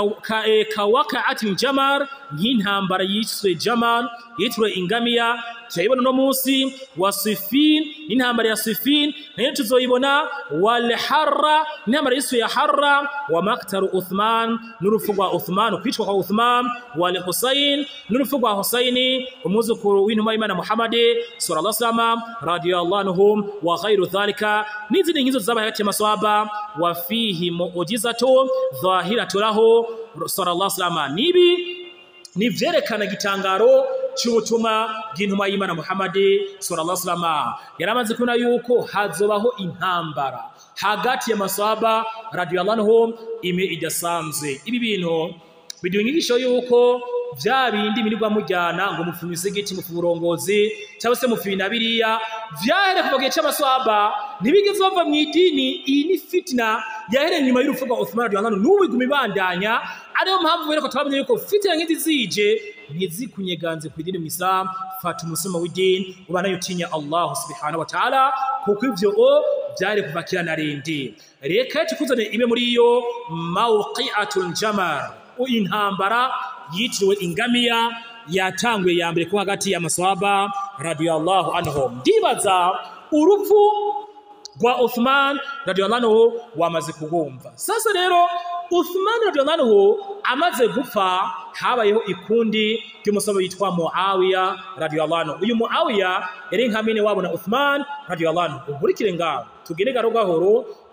kawaka ati Jamal nk'intambara yiswe Jamal yitwe ingamiya tuyibona no munsi wa Siffin intambara ya Siffin nayo tuzoyibona wal Harra intambara yiswe ya Harra wa maktaru Uthman n'urupfu rwa Uthman kwicwa kwa Uthman wal Husayn n'urupfu rwa Husaini umuzukuru w'intumwa y'Imana Muhammad sallallahu alaihi wasallam radiyallahu anhum wa ghayru dhalika n'izindi ngizo zabaye hagati y'amaswahaba wa fihi mu'jizatu dhahiratu lahu sallallahu alaihi wasallam nibi nivyerekana gitangaro cy'ubutuma bw'intumwa y'Imana Muhammad sallallahu alaihi wasallam yaramaze kuna yuko hazobaho intambara hagati y'amaswahaba radiyallahu anhum ime idasanzwe ibi bintu bidunyigisho yuko vya bindi mirirwa mujyana ngo mufumise giti mufurongozi cyangwa se mufina biriya vyahere kuvuga cy'amaswahaba ntibigeze bava mu idini iyi ni fitna yahere nyuma y'urupfu rwa Uthman radiyallahu anhu n'ubu igumibandanya ariyo mpamvu rero ko twabonye yuko fitna nk'izi zije ntizikunyeganze ku idini mu Islam fata umusoma w'idini ubana yutinya Allah subhanahu wa ta'ala kuko ivyo byari kuva kira narindi reka tukuzane ibe muri yo mawqi'atul Jamal intambara yitiriwe ingamiya yatangwe ya mbere ko hagati y'amaswahaba radiyallahu anhum ndibaza urupfu rwa Uthman radiyallahu anhu wamaze kugumva sasa rero Uthman radiyallahu anhu amaze gupfa habayeho ikundi ry'umusaba yitwa Muawiya radiyallahu anhu uyu Muawiya yari nkamene wabo na Uthman radiyallahu anhu uburikire ngaho tugene garo gahoro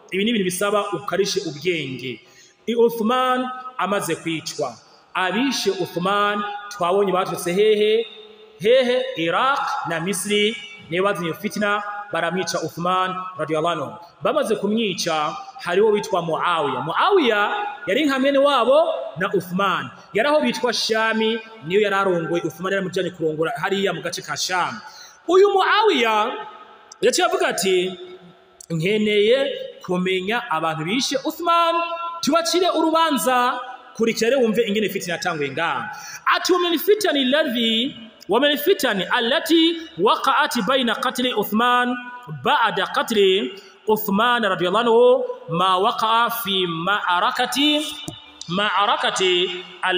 ibi ni ibintu bisaba ukarishe ubwenge. Uthman amaze kwicwa, abishe Uthman twabonye baturutse hehe Iraq na Misri, niyo bazanye fitna baramwica Uthman radiyallahu anhu. Bamaze kumwica hariho bitwa Muawiya yari nka mwene wabo na Uthman, yaraho bitwa Shami, niyo yararongoye Uthman yaramujanye kurongora hariya mu gace ka Sham. Uyu Muawiya yaciye avuga ati nkeneye kumenya abantu bishe Uthman tubacire urubanza, kurikire wumve ingene fitna yatanguye ngaha. Ati ومن الفتن التي وقعت بين قتل عثمان بعد قتل عثمان رضي الله عنه ما وقع في معركة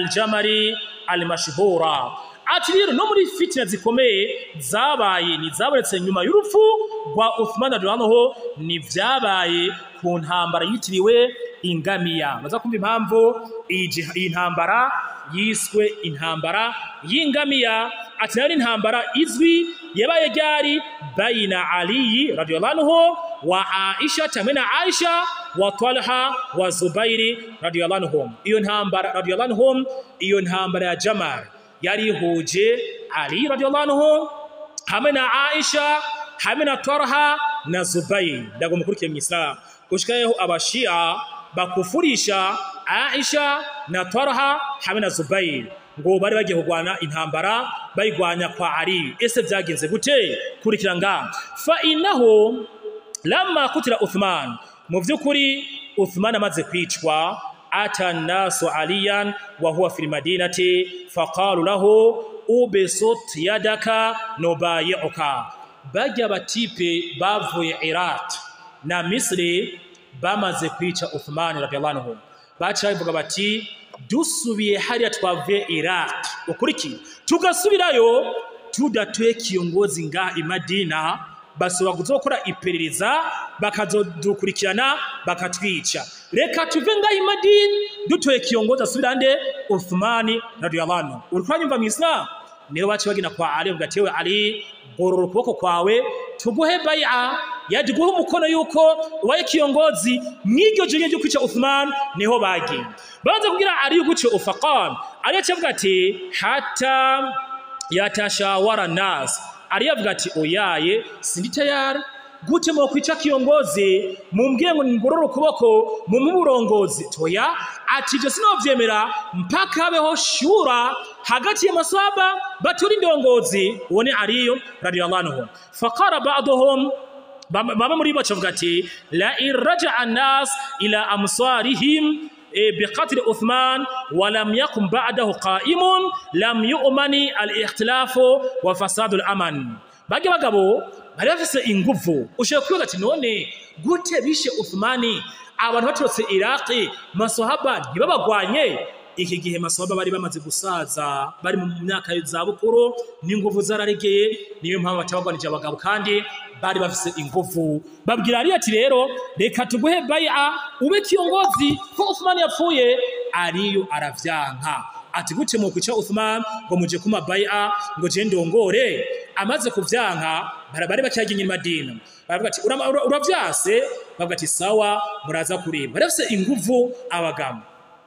الجمل المشهورة. Ati rero no muri fitna zikomeye zabaye ni zabaretse nyuma y'urupfu rwa Uthman radiyallahu anhu, ni vyabaye ku ntambara yitiriwe ingamiya. Baza kumva impamvu iyi ntambara yiswe intambara y'ingamiya. Ati nari intambara izwi yabaye ryari baina Ali radiyallahu anhu wa Aisha, tamena Aisha wa Talha wa Zubairi radiyallahu anhum. Iyo ntambara radiyallahu anhum, iyo ntambara ya Jamal yari huje Ali radiyallahu anhu hamwe na Aisha hamwe na Talha na Zubair. Ndago mukurikiye mu Islam gushikayeho abashia bakufurisha Aisha na Talha hamwe na Zubair ngo bari bagiye kugwana intambara bayigwanya kwa Ali. Ese byagenze gute? Kurikira nga fa innahu lamma kutila Uthman, mu vyukuri Uthman amaze kwicwa, ata nasu aliyan wa huwa fil madinati faqalu lahu ubisut yadaka nubayi'uka. Bajya batipe bavuye Iraq na Misri bamaze kwica Uthman radiyallahu anhu, bacha bivuga bati dusubiye hariya twavuye Iraq ukuriki tugasubirayo tudatuye kiongozi nga i Madina, basaba kuzokora iperereza bakazodukurikirana bakatwica, reka tuve nga i Madina dutoye kiongozi asubira nde Uthman radiyallahu anhu. Urwanyumva mu Islam niyo baci bagina kwa Ali ugatewe Ali gororo ukuboko kwawe tuguhe bai'a, yaduguhe umukono yuko ubaye kiongozi mw'iryo jenge ryo kwica Uthman. Niho bagiye baza kugira Ali guce ufaqan. Ali yavuga ati hata yatashawara nas, Ali yavuga ati oyaye sindi tayari gute mo kwica kiongozi mumbwiye ngo ngororo ukuboko mu murongozi toya. Ati je sinovyemera mpaka habeho shura hagati ya maswahaba baturi ndongozi. Uone Aliyo radiyallahu anhu. Faqara ba'dhum, baba muri bo cavuga ati la irja'a an-nas ila amsarihim بقتل عثمان ولم يقم بعده قائم لم يؤمن الاختلاف وفساد الامن. Bage bagabo bari bafise inguvu, ushaka kwiga ati none gute bishe Uthmani abantu baturutse Iraq maswahaba ntibabagwanye? Iki gihe maswahaba bari bamaze gusaza, bari mu myaka y'izabukuru n'inguvu zararegeye, niyo mpamvu batabagwanije abagabo kandi bari bafise inguvu. Babwira Ali ati rero reka tuguhe bai'a ube kiongozi ko Uthman yapfuye. Aliyo aravyanka ati gute mu kwica Uthman ngo muje kuma bai'a ngo je ndongore? Amaze kuvyanka barabari bacyaginye Madina, baravuga ati uravyase, bavuga ati sawa muraza kureba. Barafise inguvu abagamo.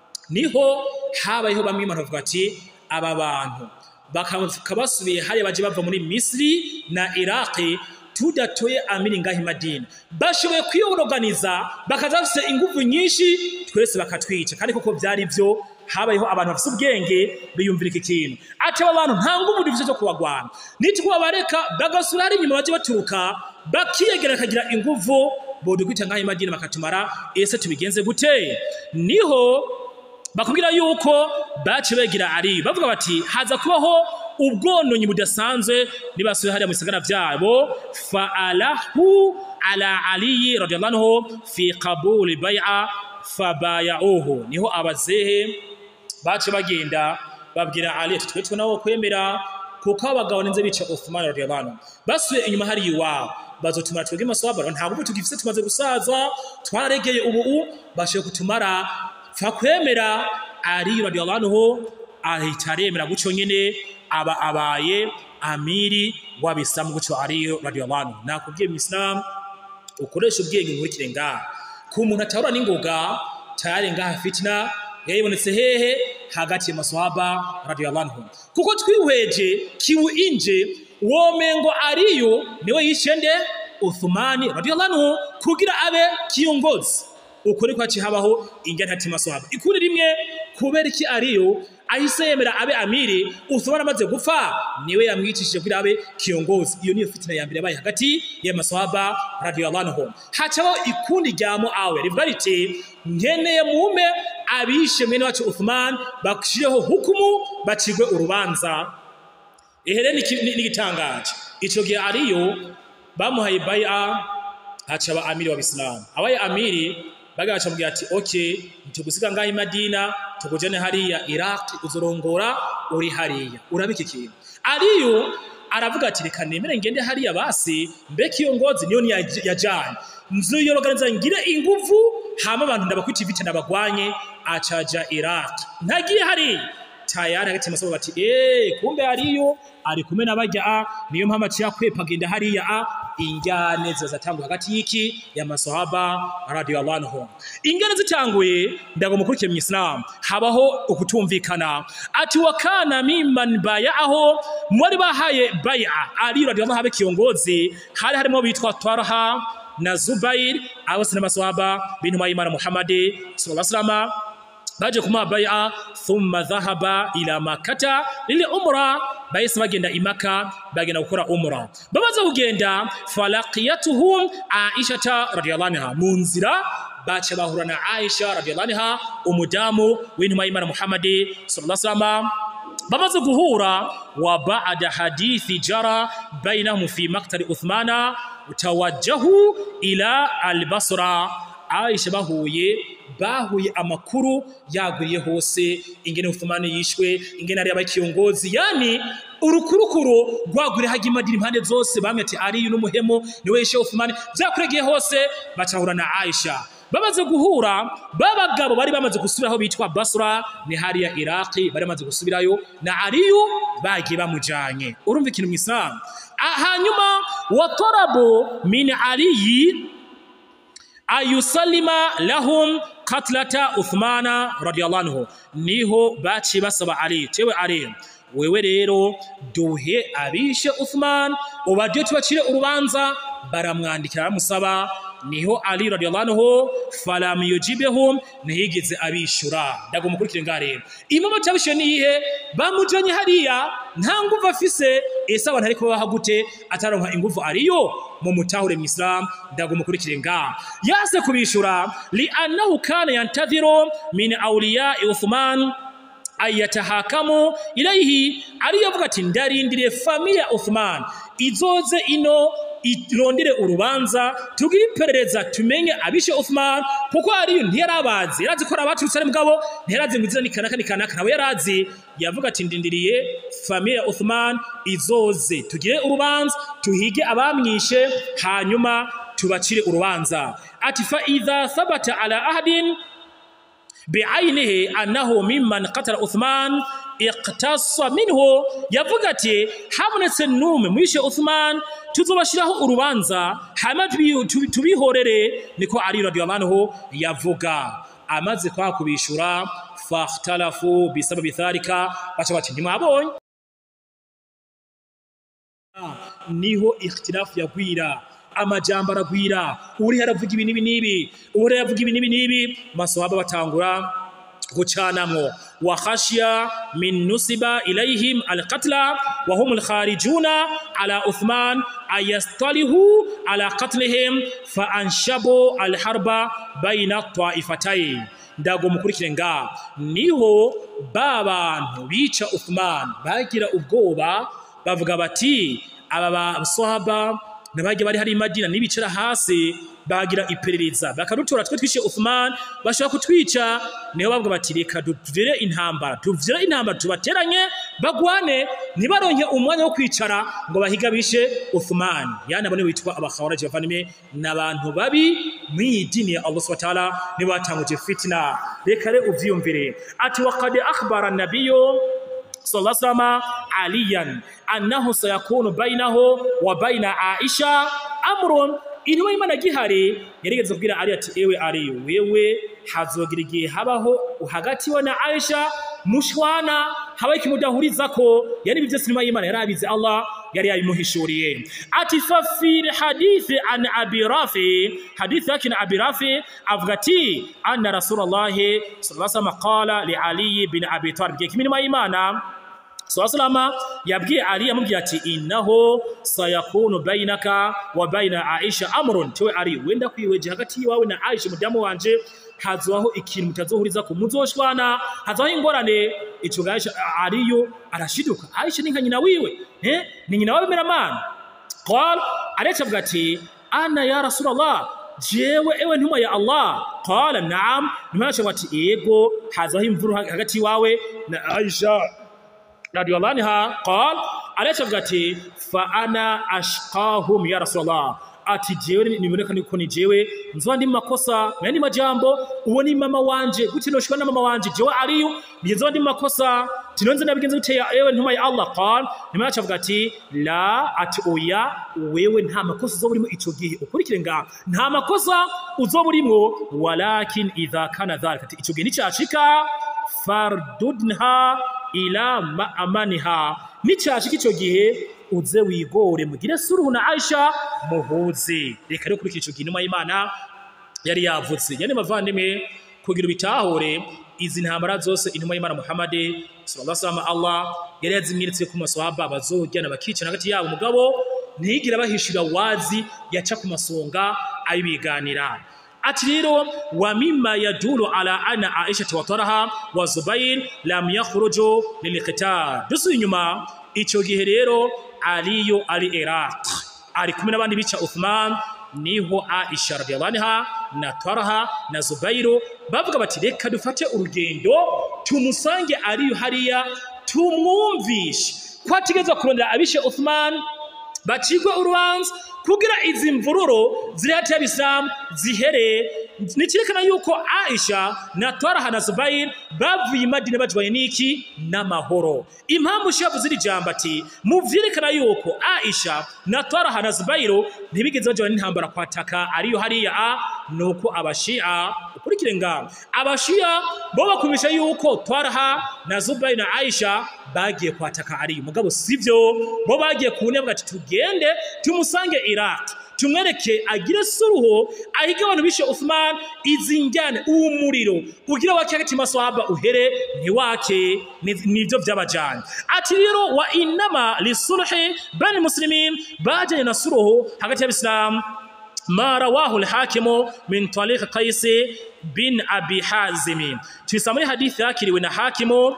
Niho habayeho bamwe bavuga ati aba bantu bakabasubiye hariya baje bava muri Misri na Iraq tudatoye amiri ngahi Madina, bashoboye kwiyorganiza bakaza bafise inguvu nyinshi twese bakatwica. Kandi koko byari byo, habayeho abantu bafise ubwenge biyumvira iki kintu ati aba bantu nta nguvu dufise zo kubagwana, nitwa bareka bagasura ari nyuma baje baturuka bakiyegera kagira inguvu bodukwita ngahi Madina bakatumara. Ese tubigenze gute? Niho bakubwira yuko bace begira Ali, bavuga bati haza kubaho ubwononyi budasanzwe nibasuye hariya mu bisagara vyabo. Fa'alahu ala Ali radiyallahu anhu fi qabul bai'a fabaya'uhu. Niho abazehe bace bagenda babwira Ali ati twetwe nawo kwemera kuko abagabo ninze bica Uthman radiyallahu anhu, basuye inyuma hari iwabo bazotumara twebwe maswahaba ntabwo ubu tugifise tumaze gusaza twararegeye ubu bashoye kutumara fa kwemera. Ali radiyallahu anhu ahitaremera guco nyene aba abaye amiri wabisam guco Ali radiyallahu anhu. Nakubwiye mu Islam ukoresha ubwenge nkurikire nga ku muntu atahura n'ingoga tayari ngaha fitna yayibonetse hehe hagati ya maswahaba radiyallahu anhum kuko twihweje kiwinje womengo ariyo niwe yishende Uthmani radiyallahu anhu kugira abe kiyongozi ukuri kwa cihabaho ingene hati maswahaba ikuri rimwe kubera iki ariyo ahise yemera abe amiri Uthmani amaze gupfa niwe yamwicishije kugira abe kiyongozi iyo niyo fitna ya mbere yabaye hagati ya maswahaba radiyallahu anhum hacaho ikundi ryamo awe rivuga riti nkeneye mume abishe mwene wacu Uthman bakushireho hukumu bacigwe urubanza ehere nigitangaje ico gihe ariyo bamuhaye bai'a hacaba amiri wa Islam abaye amiri bagaca mubwira ati okay tugusiga ngaho Madina tugujane hariya Iraq uzorongora uri hariya urabiki kintu ariyo aravuga ati reka nemere ngende hariya basi mbeki iyo ngozi niyo yajanye nzuyoroganiza ngire inguvu hama abantu ndabakwita vita nabagwanye acaja Iraq ntagiye hari tayari hagati masaba bati kumbe ariyo ari kumena bajya niyo mpama cyakwepa genda hariya ingane zazatangwa hagati yiki ya maswahaba radiyallahu anhum ingane zitanguye ndago mukurikiye mu Islam habaho ukutumvikana ati wakana mimman bay'aho muri bahaye bay'a ali radiyallahu habe kiongozi hari harimo bitwa Talha na Zubair abo sina maswahaba bintu Imana Muhammad sallallahu alaihi wasallam baje kuma bai'a thumma dhahaba ila Makkah lili umra bayise bagenda imaka bagenda gukora umra bamaze kugenda falaqiyatuhum Aisha radiyallahu anha munzira bace bahurana Aisha radiyallahu anha umudamu w'intumwa y'Imana Muhammad sallallahu alaihi wasallam bamaze guhura wa ba'da hadithi jara bainahum fi maqtali Uthmana tawajjahu ila al-Basra Aisha bahuye amakuru yaguriye hose ingene Uthmani yishwe ingene ari abakiyongozi yani urukurukuru rwagure haje Madina impande zose bamwe ati ari n'umuhemo niwe yishe Uthmani byakuregeye hose bacahura na Aisha bamaze guhura babagabo bari bamaze gusubiraho bitwa Basra ni hariya Iraqi bari bamaze gusubirayo na Aliyu bagiye bamujanye urumva ikintu mu Islam hanyuma watarabu min Ali ayusallima lahum qatlata Uthmana radiyallahu anhu niho baci basaba Ali tewe Ali wewe rero duhe abishe Uthman ubadyo tubacire urubanza baramwandikira bamusaba niho Ali radiyallahu anhu falam yujibehum nihigeze abishura ndago mukurikire ngare imama cyabishe nihe bamujanye hariya nta nguvu afise ese abantu ariko bahagute ataronka inguvu ariyo mu mutahure mu Islam ndago mukurikire nga yase kubishura li annahu kana yantadhiru min awliya Uthman ayatahakamu ilayhi ari yavuga ati ndarindire familia Uthman izoze ino irondire urubanza tugire iperereza tumenye abishe Uthman kuko ari ntiyarabazi yarazi ko abaturutse ari mugabo ntiyarazi ngizira nikanaka nawe yarazi yavuga ati ndindiriye familia Uthman izoze tugire urubanza tuhige abamwishe hanyuma tubacire urubanza ati fa idha thabata ala ahdin بعينه أنه ممن قتل عثمان اقتص منه yavuga ati habonetse nume mwishe Uthman tuzobashiraho urubanza hama tubihorere niko Ali radiyallahu anhu yavuga amaze kwa kubishura fahtalafu bisababi tharika bacha bati ntimwabonye niho ikhtilafu yagwira amajambo aragwira uri haravuga ibi nibi uri haravuga ibi nibi maswahaba batangura gucanamwo wa khashya min nusiba ilayhim alqatla wa hum alkharijuna ala Uthman ayastalihu ala qatlihim fa anshabu alharba bayna ta'ifatayn ndago mukurikire nga niho babantu bica Uthman bagira ubwoba bavuga bati aba baswahaba nabajye bari hari Madina nibicara hasi bagira iperereza bakarutora twe twishe Uthman bashaka kutwica niho bavuga bati reka duvire intambara tubateranye bagwane nibaronke umwanya wo kwicara ngo bahiga bishe Uthman yani abone witwa abakhawarij bavanime nabantu babi mwidini ya Allah Subhanahu wa ta'ala ni batanguje fitna reka re uvyumvire ati waqad akhbara an-nabiyyu sallallahu alaihi wasallam aliyan annahu sayakunu bainahu wa baina Aisha amrun intumwa y'Imana gihari yarigeze kubwira Ali ati ewe Ali wewe hazogira igihe habaho hagati wa na Aisha mushwana habaye kimudahuriza ko yani byose intumwa y'Imana yarabize Allah yari yabimuhishuriye ati fa fi hadithi an Abi Rafi hadithi yake na Abi Rafi avuga ati anna Rasulullah sallallahu alaihi wasallam qala li Ali bin Abi Talib kimini y'Imana sallallahu yabwiye Ali yamubwiye ati innahu sayakunu bainaka wa baina Aisha amrun tiwe Ali wenda kwiweje hagati yawe na Aisha mudamu wanje hazoho ikintu mutazohuriza ko muzoshwana hazoho ingorane ico gasha Aliyo arashiduka Aisha ninka nyina wiwe ni nyina wawe meramana qal Aisha avuga ati ana ya Rasulullah jewe ewe ntuma ya Allah qala na'am nimasha ati yego hazoho imvuru hagati wawe na Aisha radiyallahu anha qal Aisha avuga ati fa ana ashqahum ya Rasulullah ati jewe niboneka niko ni jewe nzwa ndi makosa yani majambo uwo ni mama wanje gute noshwa na mama wanje jewe Aliyu nizwa ndi makosa tinonze nabigenze gute ewe ntuma ya Allah qal nimacha avuga ati la ati oya wewe nta makosa uzoburimo ico gihe ukurikire nga nta makosa uzoburimo walakin idha kana dhalika ico gihe nicashika fardudha ila ma'amaniha nicashika ico gihe uze wigore mugire suruhu na Aisha muhuze reka rero kuri ico gihe intumwa y'Imana yari yavutse yani mavandimwe kugira bitahure izi ntambara zose intumwa y'Imana Muhammad sallallahu alaihi wasallam Allah yari yazimwiritse ku maswahaba bazojyana bakicana hagati yabo mugabo ntigira bahishira wazi yaca ku masonga ayibiganira ati rero wa mimma yadulu ala ana Aisha wa Talha wa Zubair lam yakhruju lilqital dusu inyuma ico gihe rero Aliyo ali Iraq ari kumwe n'abandi bica Uthman niho Aisha radiyallahu anha na Talha na Zubair bavuga bati reka dufate urugendo tumusange Aliyo hariya tumwumvishe ko atigeze kurondera abishe Uthman bacigwe urubanza kugira izi mvururo ziri hati y'Abislam zihere nikirekana yuko Aisha na Talha na Zubair bavuye Madina bajwaye niki n'amahoro impamvu shavu ziri jambati muvyerekana yuko Aisha na Talha na Zubair ntibigeze bajwaye n'intambara kwataka ariyo hariya nuko abashia ukurikire nga abashia bo bakumisha yuko Talha na Zubair na Aisha bagiye kwataka ariyo mugabo sivyo bo bagiye kunebwa ati tugende tumusange Iraq tumwereke agire suruho ahige abantu bishe Uthman izinjane umuriro ugira wake hagati maswahaba uhere ntiwake nivyo byabajanye ati rero wa inama lisulhi bani muslimin bajanye na suruho hagati y'Abislam ما رواه الحاكم من طريق قيس بن أبي حازم تسمى حديث ياكل وين حاكم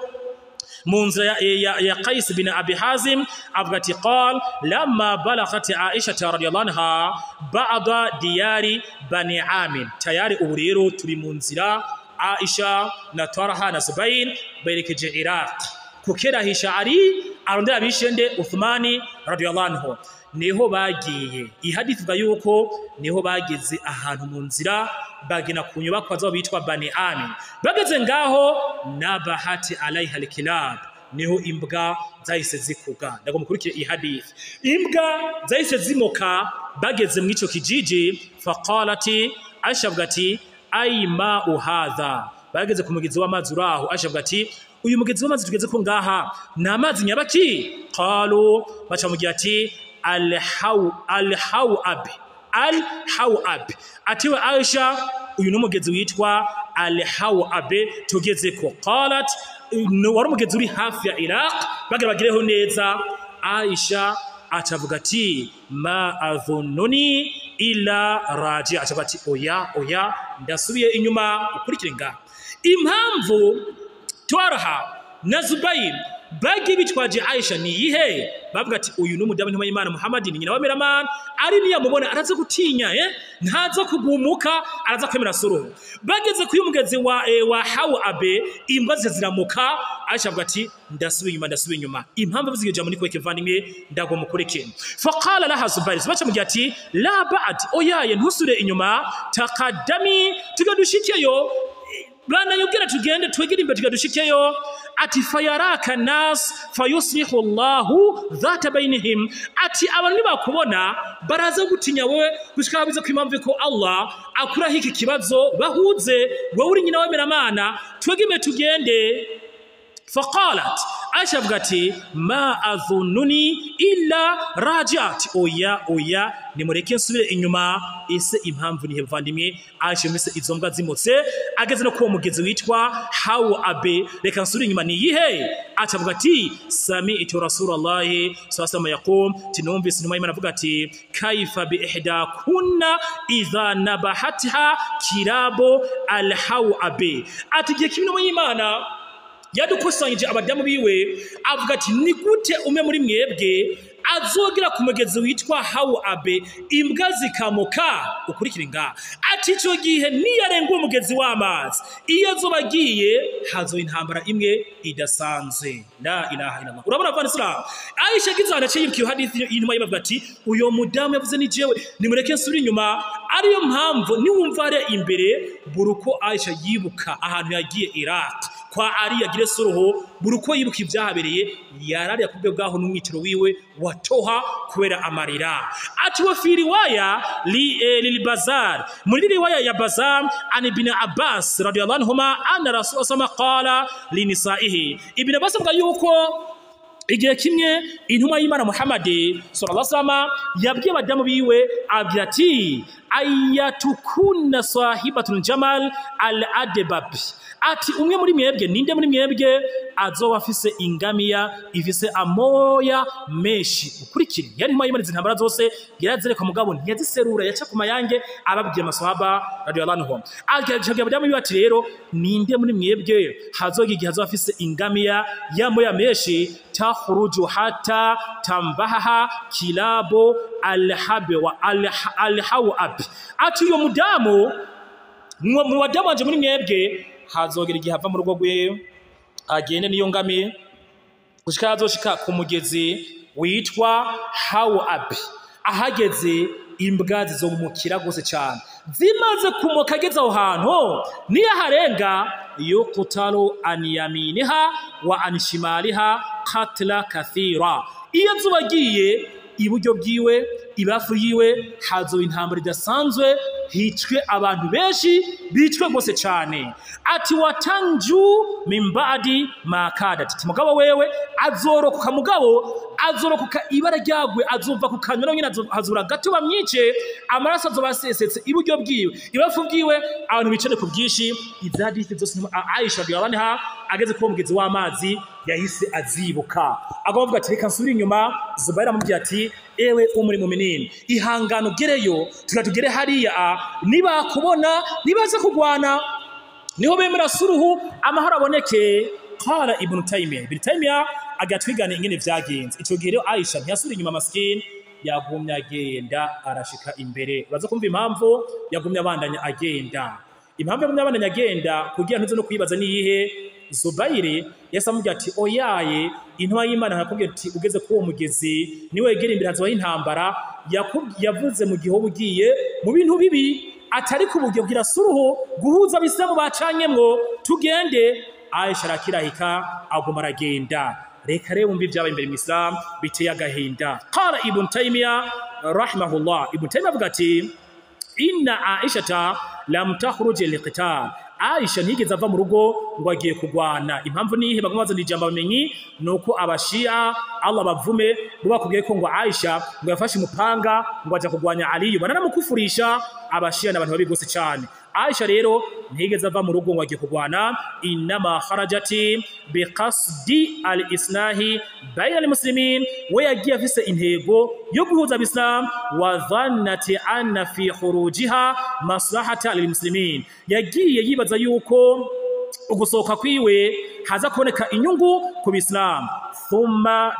منذ يا قيس بن أبي حازم أبغتي قال لما بلغت عائشة رضي الله عنها بعض ديار بني عامر تياري أوريرو تري منزلا عائشة نطرها نسبين بيرك العراق كوكيرا هشاري أرندلا بيشند عثماني رضي الله عنه niho bagiye ihadithu gayuko niho bageze ahantu mu nzira bagina kunyubakwa zo bitwa Bani Amin bageze ngaho nabahati alaiha alkilab niho imbwa zahise zikuga ndago mukurikire ihadith imbwa zahise zimoka bageze mu ico kijiji faqalati ashabgati ay ma uhadha bageze ku mugezi w'amazi uraho ashabgati uyu mugezi w'amazi tugeze ko ngaha na amazi nyabaki qalu bacha mugiye ati al-hawab atiwe Aisha uyu numugezi witwa al-hawab tugeze ko qalat wari umugezi uri hafi ya Iraq bagireho neza Aisha atavuga ati ma adhunnuni illa raji atavuga ati oya ndasubiye inyuma ukurikire nga impamvu Talha na Zubair bagi bitwaje Aisha ni yihe bavuga ati uyu n'umudamu ntuma y'Imana Muhammad ni nyina wa Miraman ari niya mubona araza gutinya ntaza kugumuka araza kwemera suruhu bageze ku yumugezi wa Hawabe imbaze ziramuka Aisha avuga ati ndasubiye inyuma impamvu bizigije muri kweke vandimwe ndago mukureke faqala laha Zubair bacha mugiye ati la ba'd oyaye ntusure inyuma taqaddami tugadushikeyo bwana yubwira tugende twegere imbere tugadushikeyo ati fayaraka nas fayuslihu Allahu dhata bainihim ati abantu nibakubona baraza gutinya wewe gushika bize kwimamve ko Allah akura hiki kibazo bahuze wowe uri nyina w'Imana twegime tugende faqalat Aisha bwati ma adhununi illa rajat oya nimureke nsubire inyuma ese impamvu ni hevandimwe Aisha mise izo mbwa zimutse ageze no kuwo mugezi witwa Hawa Abe reka nsubire inyuma ni yihe acavuga ati sami itu Rasulullah sallallahu yaqum tinumvise nyuma y'Imana avuga ati kaifa bi ihda kunna idha nabahatha kirabo al Hawa Abe ati giye kimwe y'Imana yadukusanyije abadamu biwe avuga ati ni gute umwe muri mwebwe azogera ku mugezi witwa Hawa Abe imbwa zikamuka ukurikira nga ati ico gihe niyarenga umugezi w'amazi iyo zobagiye hazo intambara imwe idasanzwe la ilaha illallah urabona bana Islam Aisha gizana cyo yibukiye hadithi inyuma y'abavuga ati uyo mudamu yavuze ni jewe nimureke nsubire inyuma ariyo mpamvu niwumva ari imbere buruko Aisha yibuka ahantu yagiye Iraq kwa ari yagire suruho buruko yibuka ibyahabereye yarari yakubwe bwaho n'umwitiro wiwe watoha kubera amarira ati wa fi riwaya lil bazar muri riwaya ya Bazar an ibn Abbas radiyallahu anhuma anna rasul sallallahu qala li nisaihi ibn Abbas avuga yuko igihe kimwe intumwa y'Imana Muhammad sallallahu alaihi wasallam yabwiye abadamu biwe agira ati ayatukunna sahibatul jamal al adbab ati umwe muri mwebwe ninde muri mwebwe azoba afise ingamiya ifise amoya meshi ukurikira yari ntuma y'Imana zintambara zose yarazereka mugabo ntiyaziserura yaca ku mayange ababwiye maswahaba radiyallahu anhum agiye abadamu biwe ati rero ninde muri mwebwe hazogiye hazoba afise ingamiya y'amoya meshi takhruju hatta tambaha kilabo alhabe wa alhawab ati yo mudamu mu badamu anje muri mwebwe hazogera igihe ava mu rugo rwe agende niyo ngamiye gushika azoshika ku mugezi witwa Hawa Abe ahageze imbwa zizomukira gose cyane zimaze kumoka ageze aho hantu niyo harenga yuqtalu an yaminiha wa an shimaliha qatla kathira iyo zubagiye iburyo bwiwe ibafu yiwe hazo intambara idasanzwe hicwe abantu benshi bicwe gose cyane ati watanju mimbadi makadati mugabo wewe azorokoka mugabo azorokoka ibara ryagwe azumva ku kanyoro nyine hazura gato bamyice amaraso azobasesetse iburyo bwiwe ibafu bwiwe abantu bicane ku bwishi ibyadite zose Aisha radiyallahu anha ageze ku mugezi w'amazi yahise azibuka agovuga ati reka nsubire inyuma Zubair amubwira ati ewe umuri mu'minin ihangano gereyo tugatugere hariya niba kubona nibaze kugwana niho bemera suruhu amahoro aboneke qala ibn Taymiyyah agatwigana ingene vyagenze ico gihe Aisha ntiyasubira inyuma maskini yagumya agenda arashika imbere baza kumva impamvu yagumya abandanya agenda impamvu yagumya abandanya agenda kugira ntuze no kwibaza niyihe Zubair yasamubye ati oyaye intwa y'Imana nakubwiye ati ugeze ku uwo mugezi niwe yegera imbere hazaho intambara yavuze mu gihe ugiye mu bintu bibi atari kubugyo bwira suruhu guhuza bisemo bacanyemwo tugende Aisha arakirahika aguma aragenda reka rero umbi byaba imbere mu Islam biteye agahinda qala ibn Taymiyyah rahimahullah ibn Taymiyyah avuga ati inna Aisha lam takhruj liqital Aisha ntigeze ava mu rugo ngo agiye kugwana impamvu nihe bagamaze n'ijambo bamenyi nuko abashia Allah bavume bakubwiye ko ngo Aisha ngo yafashe umupanga ngo aja kugwanya Ali bananamukufurisha abashia n'abantu babi gose cyane Aisha rero ntigeze ava mu rugo ngo agiye kugwana inama kharajati biqasdi al-islahi bayna al-muslimin we yagiye afise intego yo guhuza abislam wa dhannati anna fi khurujiha maslahata lil-muslimin yagiye yibaza yuko ugusohoka kwiwe haza kuboneka inyungu ku bislam thumma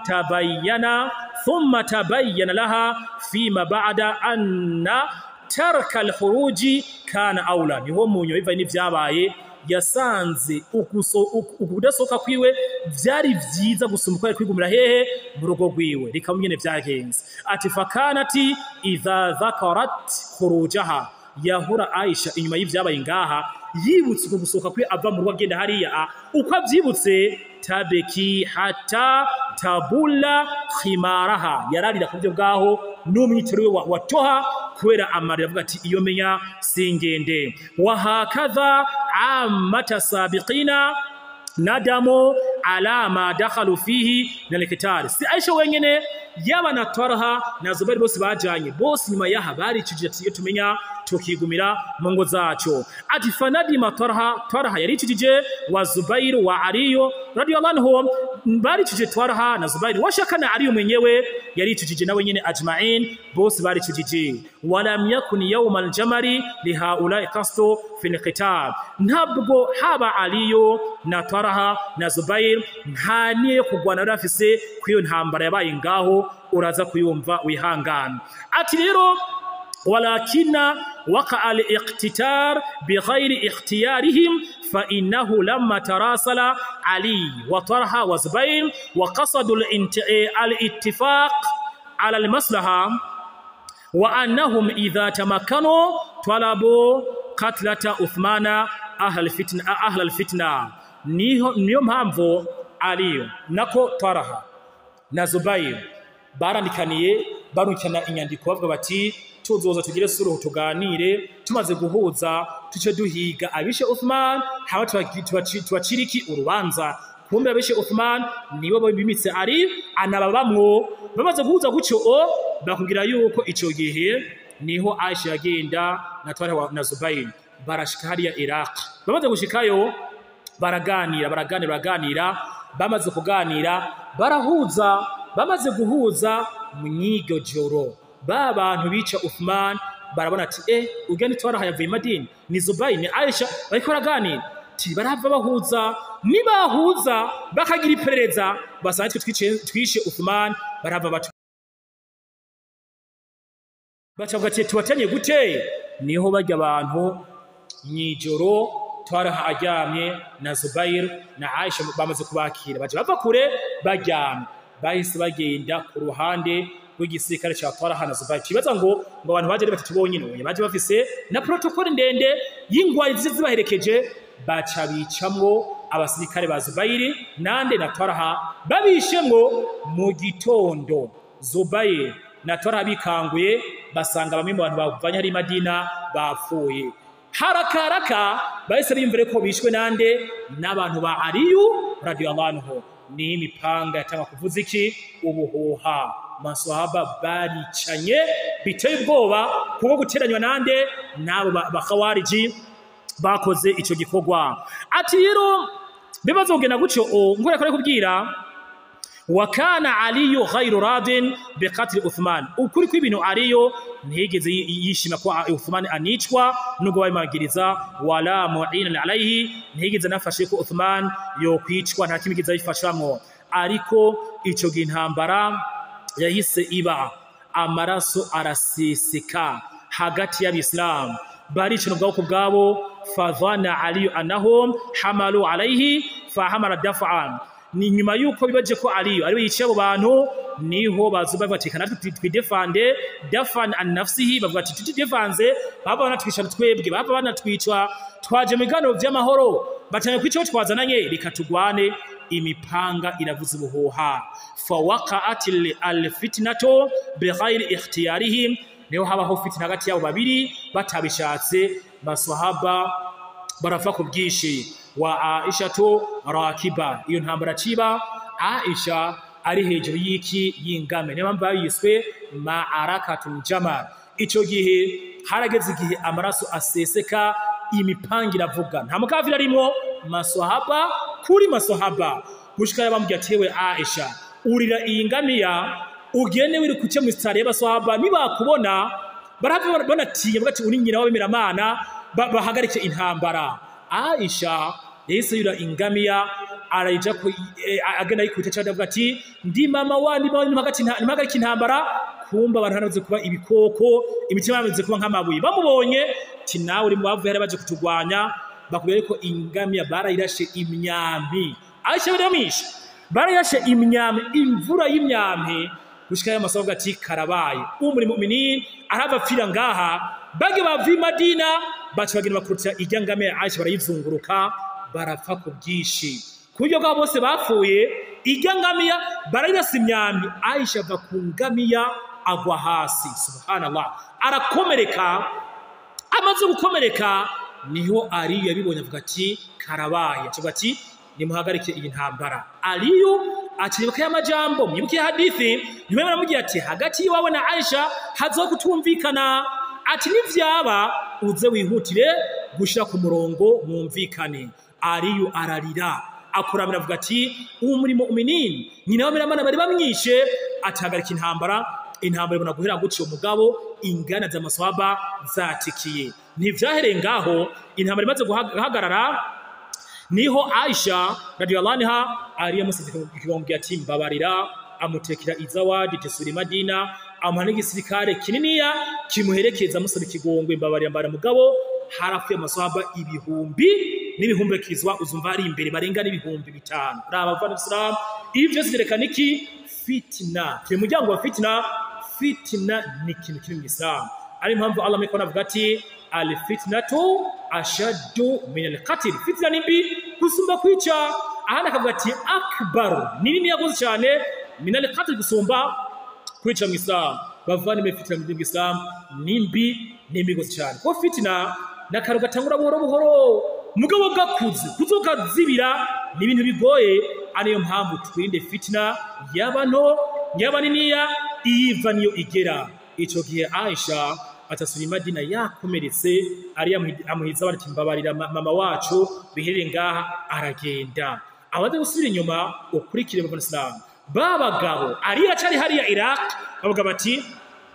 tabayyana laha fima ba'da anna tarka al-khuruji kana aula niho munyo biva n'ivyabaye yasanze ukudasoka kwiwe vyari vyiza gusumba ko kwigumira hehe mu rugo rwiwe rikamnyene vyagenze ati fakanati idha dhakarat khurujaha yahura Aisha inyuma y'ivyabaye ngaha yibutse ko gusohoka kwe ava mu rugo agenda hariya uko avyibutse tabeki hata tabula khimaraha yararira ku byo bwaho n'umwitero we watoha kubera amarira avuga ati iyo menya singende wa hakadha amata sabiqina nadamu alama dakhalu fihi nalkitar si Aisha wenyene yaba na Talha na Zubair bose bajanye bose nyuma yaha bari cijije ati tumenya tukigumira mu ngo zacu ati fanadi ma Talha yari cijije wa Zubair wa Aliyo radiyallahu anhum bari cijije Talha na Zubair washakana Aliyo mwenyewe yari cijije nawe nyene ajma'in bose bari cijije walam yakun yawm al-jamari li haula qastu fil qitab ntabwo haba Aliyo na Talha na Zubair ntaniye kugwana rafise kwiyo ntambara yabaye ngaho uraza kuyumva wihangana ati rero ولكن وقع الاقتتال بغير اختيارهم فإنه لما تراسل علي وطلحة وزبير وقصدوا الاتفاق على المصلحة وأنهم إذا تمكنوا طلبوا قتلة عثمان أهل الفتنة نيوم همفو علي نكو طلحة نزبير barandikaniye barukana inyandiko bavuga bati tuzoza tugire suruhu tuganire tumaze guhuza tuce duhiga abishe Uthman haba twaciriki urubanza kumbe abishe Uthman nibo bimitse ari anababamwo bamaze guhuza gucyo bakubwira yuko ico gihe niho Aisha yagenda na Talha na Zubair barashika hariya Iraq bamaze gushikayo baraganira bamaze kuganira barahuza bamaze guhuza munyigo joro bantu bica Uthman barabona ati ugeni Talha yavuye Madina ni Zubair ni Aisha bariko baraganira ti barava bahuza nibahuza bakagira iperereza basanzwe twishe Uthman barava bacavuga ati tubatanye gute niho bajya abantu nyijoro Talha ajyamye na Zubair na Aisha bamaze kubakira baje bava kure bajyamye bahise bagenda ku ruhande rw'igisirikare cya Talha na Zubair kibaza ngo abantu baje batatu bonyine baje bafise na protocol ndende y'ingwari zibaherekeje baca bicamwo abasirikare ba Zubair nande na Talha babishemwo mu gitondo Zubair na Talha bikanguye basanga bamwe mu bantu bavanye hari Madina bapfuye haraka bahise bimvire ko bishwe nande n'abantu ba Aliyu radiyallahu anhu ni mipanga yatanga kuvuza iki ubuhuha maswahaba baricanye biteye ubwoba kuko guteranywa nande nabo bakhawariji bakoze ico gikorwa ati rero bibazo kugenda gucyo ngore kare kubwira wakana Aliyu ghayru radin biqatl Uthman ukuri kw'ibintu Aliyu ntigeze yishima ko Uthman anicwa nubwo bayimagiriza wala mu'ina alayhi ntigeze nafashe ko Uthman yo kwicwa nta kimigiza yifashamwo ariko ico gintambara yahise iba amaraso arasisika hagati y'abislam baricana ubwabo kubwabo fadhana Aliyu anahum hamalu alayhi fahamara daf'an ni nyuma yuko bibaje ko Aliyu ariwe yiciye abo bantu niho bazuba batikana twidefande dafan an nafsihi bavuga ati tudefanze baba banatwisha twebwe baba banatwicwa twaje migano vy'amahoro batanye kwico twazananye rikatugwane imipanga iravuza ubuhoha fa waqa'atil alfitnatu bighayri ikhtiyarihim niho habaho fitna hagati yabo babiri batabishatse baswahaba barafa ku bwishi wa Aisha to rakiba iyo ntambara ciba Aisha ari hejuru y'iki y'ingame niyo mpamvu yiswe ma'arakatul jamal ico gihe harageze igihe amaraso aseseka imipanga iravuga nta mukafiri arimo maswahaba kuri maswahaba gushika yabambye atewe Aisha urira iyi ngamiya ugene wiri kuce mu stare y'abaswahaba nibakubona barabona tiye bagati uri nyina w'abemeramana bahagarike intambara Aisha yese yura ingamiya arayija ko agena yikute cyane avuga ati ndi mama wandi mpagati intambara kumba abantu hanaze kuba ibikoko imitima yamaze kuba nk'amabuye bamubonye ti nawe uri mu bavuye hari baje kutugwanya bakubere ko ingamiya barayirashe imyambi Aisha biramisha barayashe imyambi imvura y'imyambi gushika y'amasaho gati karabaye umuri mu'minin arabapfira ngaha bage bavi Madina baca bagenda bakurutira irya ngamiya ya Aisha barayizunguruka barapfa ku bwishi kuburyo bwabo bose bapfuye irya ngamiya barayirasa imyambi Aisha ava ku ngamiya agwa hasi subhanallah arakomereka amaze gukomereka niho Aliyu yabibonye avuga ati karabaye avuga ati nimuhagarike iyi ntambara Aliyu akiribuka y'amajambo mwibuke hadithi nyuma baramugiye ati hagati yawe na Aisha hazo kutumvikana ati nivyaba uze wihutire gushira ku murongo mwumvikane Aliyu ararira akuramira avuga ati uwo murimo uminini nyina w'amiramana bari bamwishe atahagarika intambara ibona guhera guciye umugabo ingana z'amaswaba zatikiye ntivyahereye ngaho intambara imaze guhagarara niho Aisha radiyallahu anha ariye musize ikibombi ati mbabarira amutekera izawadi tesuri Madina amana igisirikare kininiya kimuherekeza musaba ikigongwe mbabarira mbara mugabo harafuye amaswaba ibihumbi n'ibihumbi kizwa uzumva ari imbere barenga n'ibihumbi 5 raba bava Islam ivyo zirekana iki fitna twe mujyango wa fitna ni ikintu kiri mu Islam ari impamvu Allah mekona avuga ati al fitnatu ashaddu min al qatl fitna nimbi kusumba kwica ahana akavuga ati akbar nini yagoze cyane min al qatl kusumba kwica mu Islam bavana me fitna mu Islam nimbi nimigoze cyane ko fitna nakaro gatangura buhoro mugabo gakuze kuzoka zibira ni ibintu bigoye ariyo mpamvu twirinde fitna yabanto yabaniniya iva niyo igera ico gihe Aisha atasubira Madina yakomeretse ari amuhiza bati mbabarira mama wacu biherere ngaha aragenda abaze gusubira inyuma ukurikire mu Islam babagabo ari acari hariya Iraq bavuga bati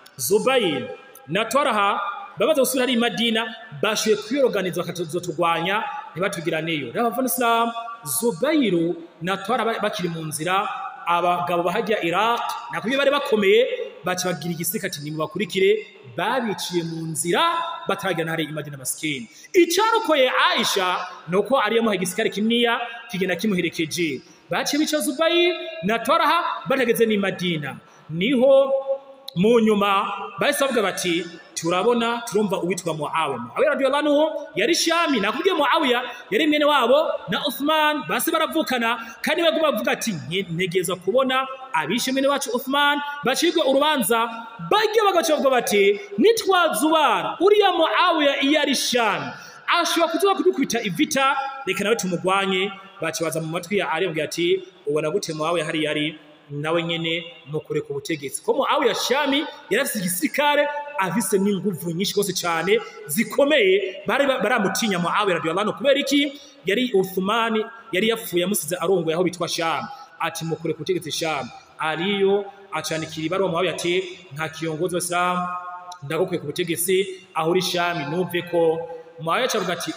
Zubayr na Taraha babaze gusubira hari Madina bashuye kwiyorganiza bakatuzotugwanya ntibatugiraneyo n'abava Islam Zubayr na Taraha bakiri mu nzira abagabo bahajya Iraq nakuye bari bakomeye baca bagira igisikati ni mubakurikire babiciye mu nzira bataragana hari Madina maskini icarokoye Aisha nuko ariyo mu igisikari kimniya kigenda kimuherekeje baciye bica Zubayr na Taraha batageze ni Madina niho mu nyuma bahise bavuga bati turabona turumva uwitwa Muawiya radiyallahu anhu yari Shami nakubwiye Muawiya yari mwene wabo na Uthman base baravukana kandi bavuga ati ntegeza kubona abishe mwene wacu Uthman bacirwe urubanza bajye bagacovuga bati nitwazubara uriya Muawiya yari Shami ashobora kuzuba kudukubita ivita reka nawe tumugwanye bacibaza mu matwi ya Aliya ati ubona gute Muawiya hari yari nawe nyene mukure ku butegetsi ko Muawiya Shami yarafise igisirikare afise n'inguvu nyinshi gose cyane zikomeye baramutinya Muawiya radiyallahu anhu kubera iki yari Uthman yari yapfuye amusize arongo yaho bitwa Sham ati mukure ku butegetsi Sham Aliyo acanikira ibaruwa Muawiya ati nta kiyongozi wa Islam ndagukuye ku butegetsi aho uri Shami numve ko Muawiya acavuga ati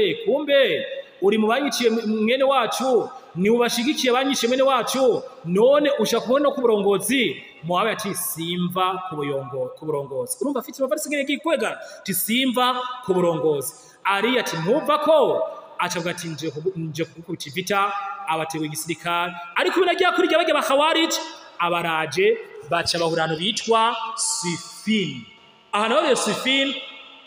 kumbe uri mu banyiciye mwene wacu ni ubashigikiye banyishe mwene wacu none ushakubona ku burongozi Muawiya ati simva ku burongozi urumva afite bavarisi ngene gikwega ati simva ku burongozi ari ati ntuva ko acavuga ati nje kukubita ivita abatewe igisirikare ariko biragiye kurya bajya bakhawarij abaraje baca bahurano bitwa Siffin aha naho Siffin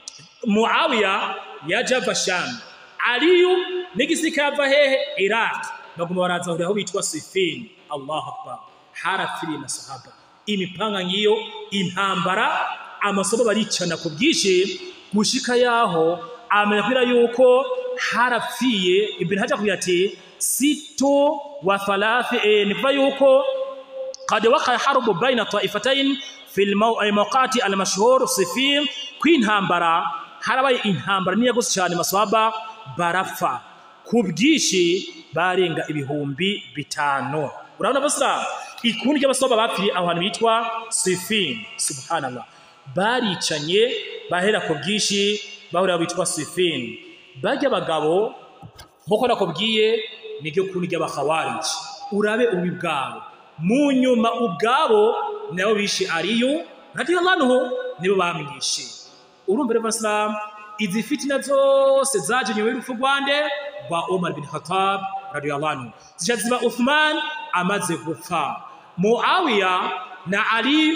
Muawiya yajava Sham Aliyu n'igisirikare ava hehe Iraq baguma baraza aho bitwa Siffin Allahu Akbar harafiri na sahaba imipanga ngiyo intambara amasobo baricana ku bwinshi gushika yaho amenya yuko harafiye ibintu haja kuyati sito wa thalathi niva yuko qad waqa harbu baina ta'ifatayn fi al-mawqati al-mashhur Siffin kw'intambara harabaye intambara niya gose cyane maswaba barapfa ku bwishi barenga ibihumbi 5 urabona basira ikundi y'abasaba bapfiriye aho hantu bitwa Siffin subhanallah baricanye bahera ku bwishi bahora bitwa Siffin bajya abagabo nkuko nakubwiye niryo kundi y'abakhawarij urabe ubi bwabo mu nyuma ubwabo nabo bishi Aliyu radiyallahu anhu nibo bamwishe urumva rero Islam izi fitina zose zaje nyuma y'urupfu rwande rwa Umar bin Khattab radiyallahu anhu ziba Uthman amaze gupfa Muawiya na Ali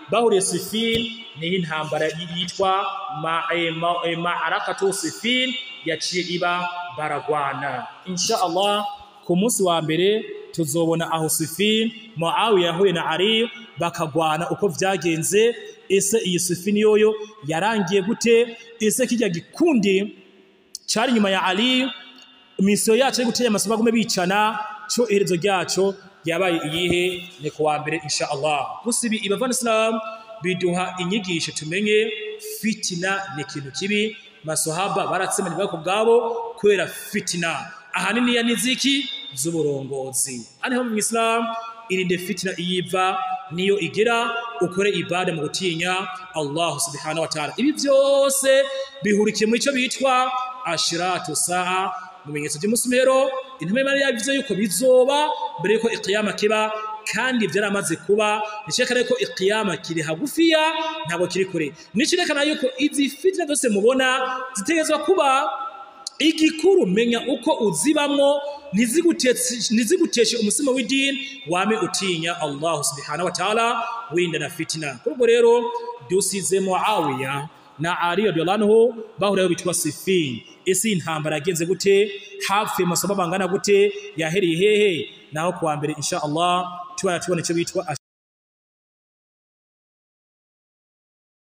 bahuriye Siffin niho intambara yitwa ma'arakatu Siffin yaciye iba baragwana. Insha Allah ku munsi wa mbere tuzobona aho Siffin Muawiya yahuye na Ali bakagwana uko vyagenze. Ese iyi Siffin yoyo yarangiye gute? Ese kijya gikundi cyari nyuma ya Ali misiyo yacu yo guteye amasomo agume bicana cyo iherezo ryaco yabaye iyihe? Ni ku wa mbere insha Allah. Gusa ibi ibavana Islam biduha inyigisho tumenye fitina ni ikintu kibi. Masahaba baratsemanye bako bwabo kubera fitina ahanini ya niziki z'uburongozi. Aniho mu Islam irinde fitina iyiva niyo igira ukore ibada mu gutinya Allah subhanahu wa ta'ala. Ibi byose bihurikiye mu cyo bitwa ashiratu saa, mu bimenyetso by'umusumero. Intumwa y'Imana yavuze yuko bizoba mbere yuko iqiyama kiba, kandi byaramaze kuba. Nishekana yuko iqiyama kiri hagufiya ntabwo kiri kure. Nishekana yuko izi fitina zose mubona zitegezwa kuba igikuru menya uko uzibamwo, niziguteshe umusimo w'idini, wame utinya Allah subhanahu wa ta'ala, winda na fitina. Kubwo rero dusize Muawiya na Ali radiyallahu anhu bahuriye bitwa Siffin. Ese intambara yagenze gute? Hafi masomo bangana gute? Yahereye hehe? Naho kuwa mbere insha Allah tubona icyo bitwa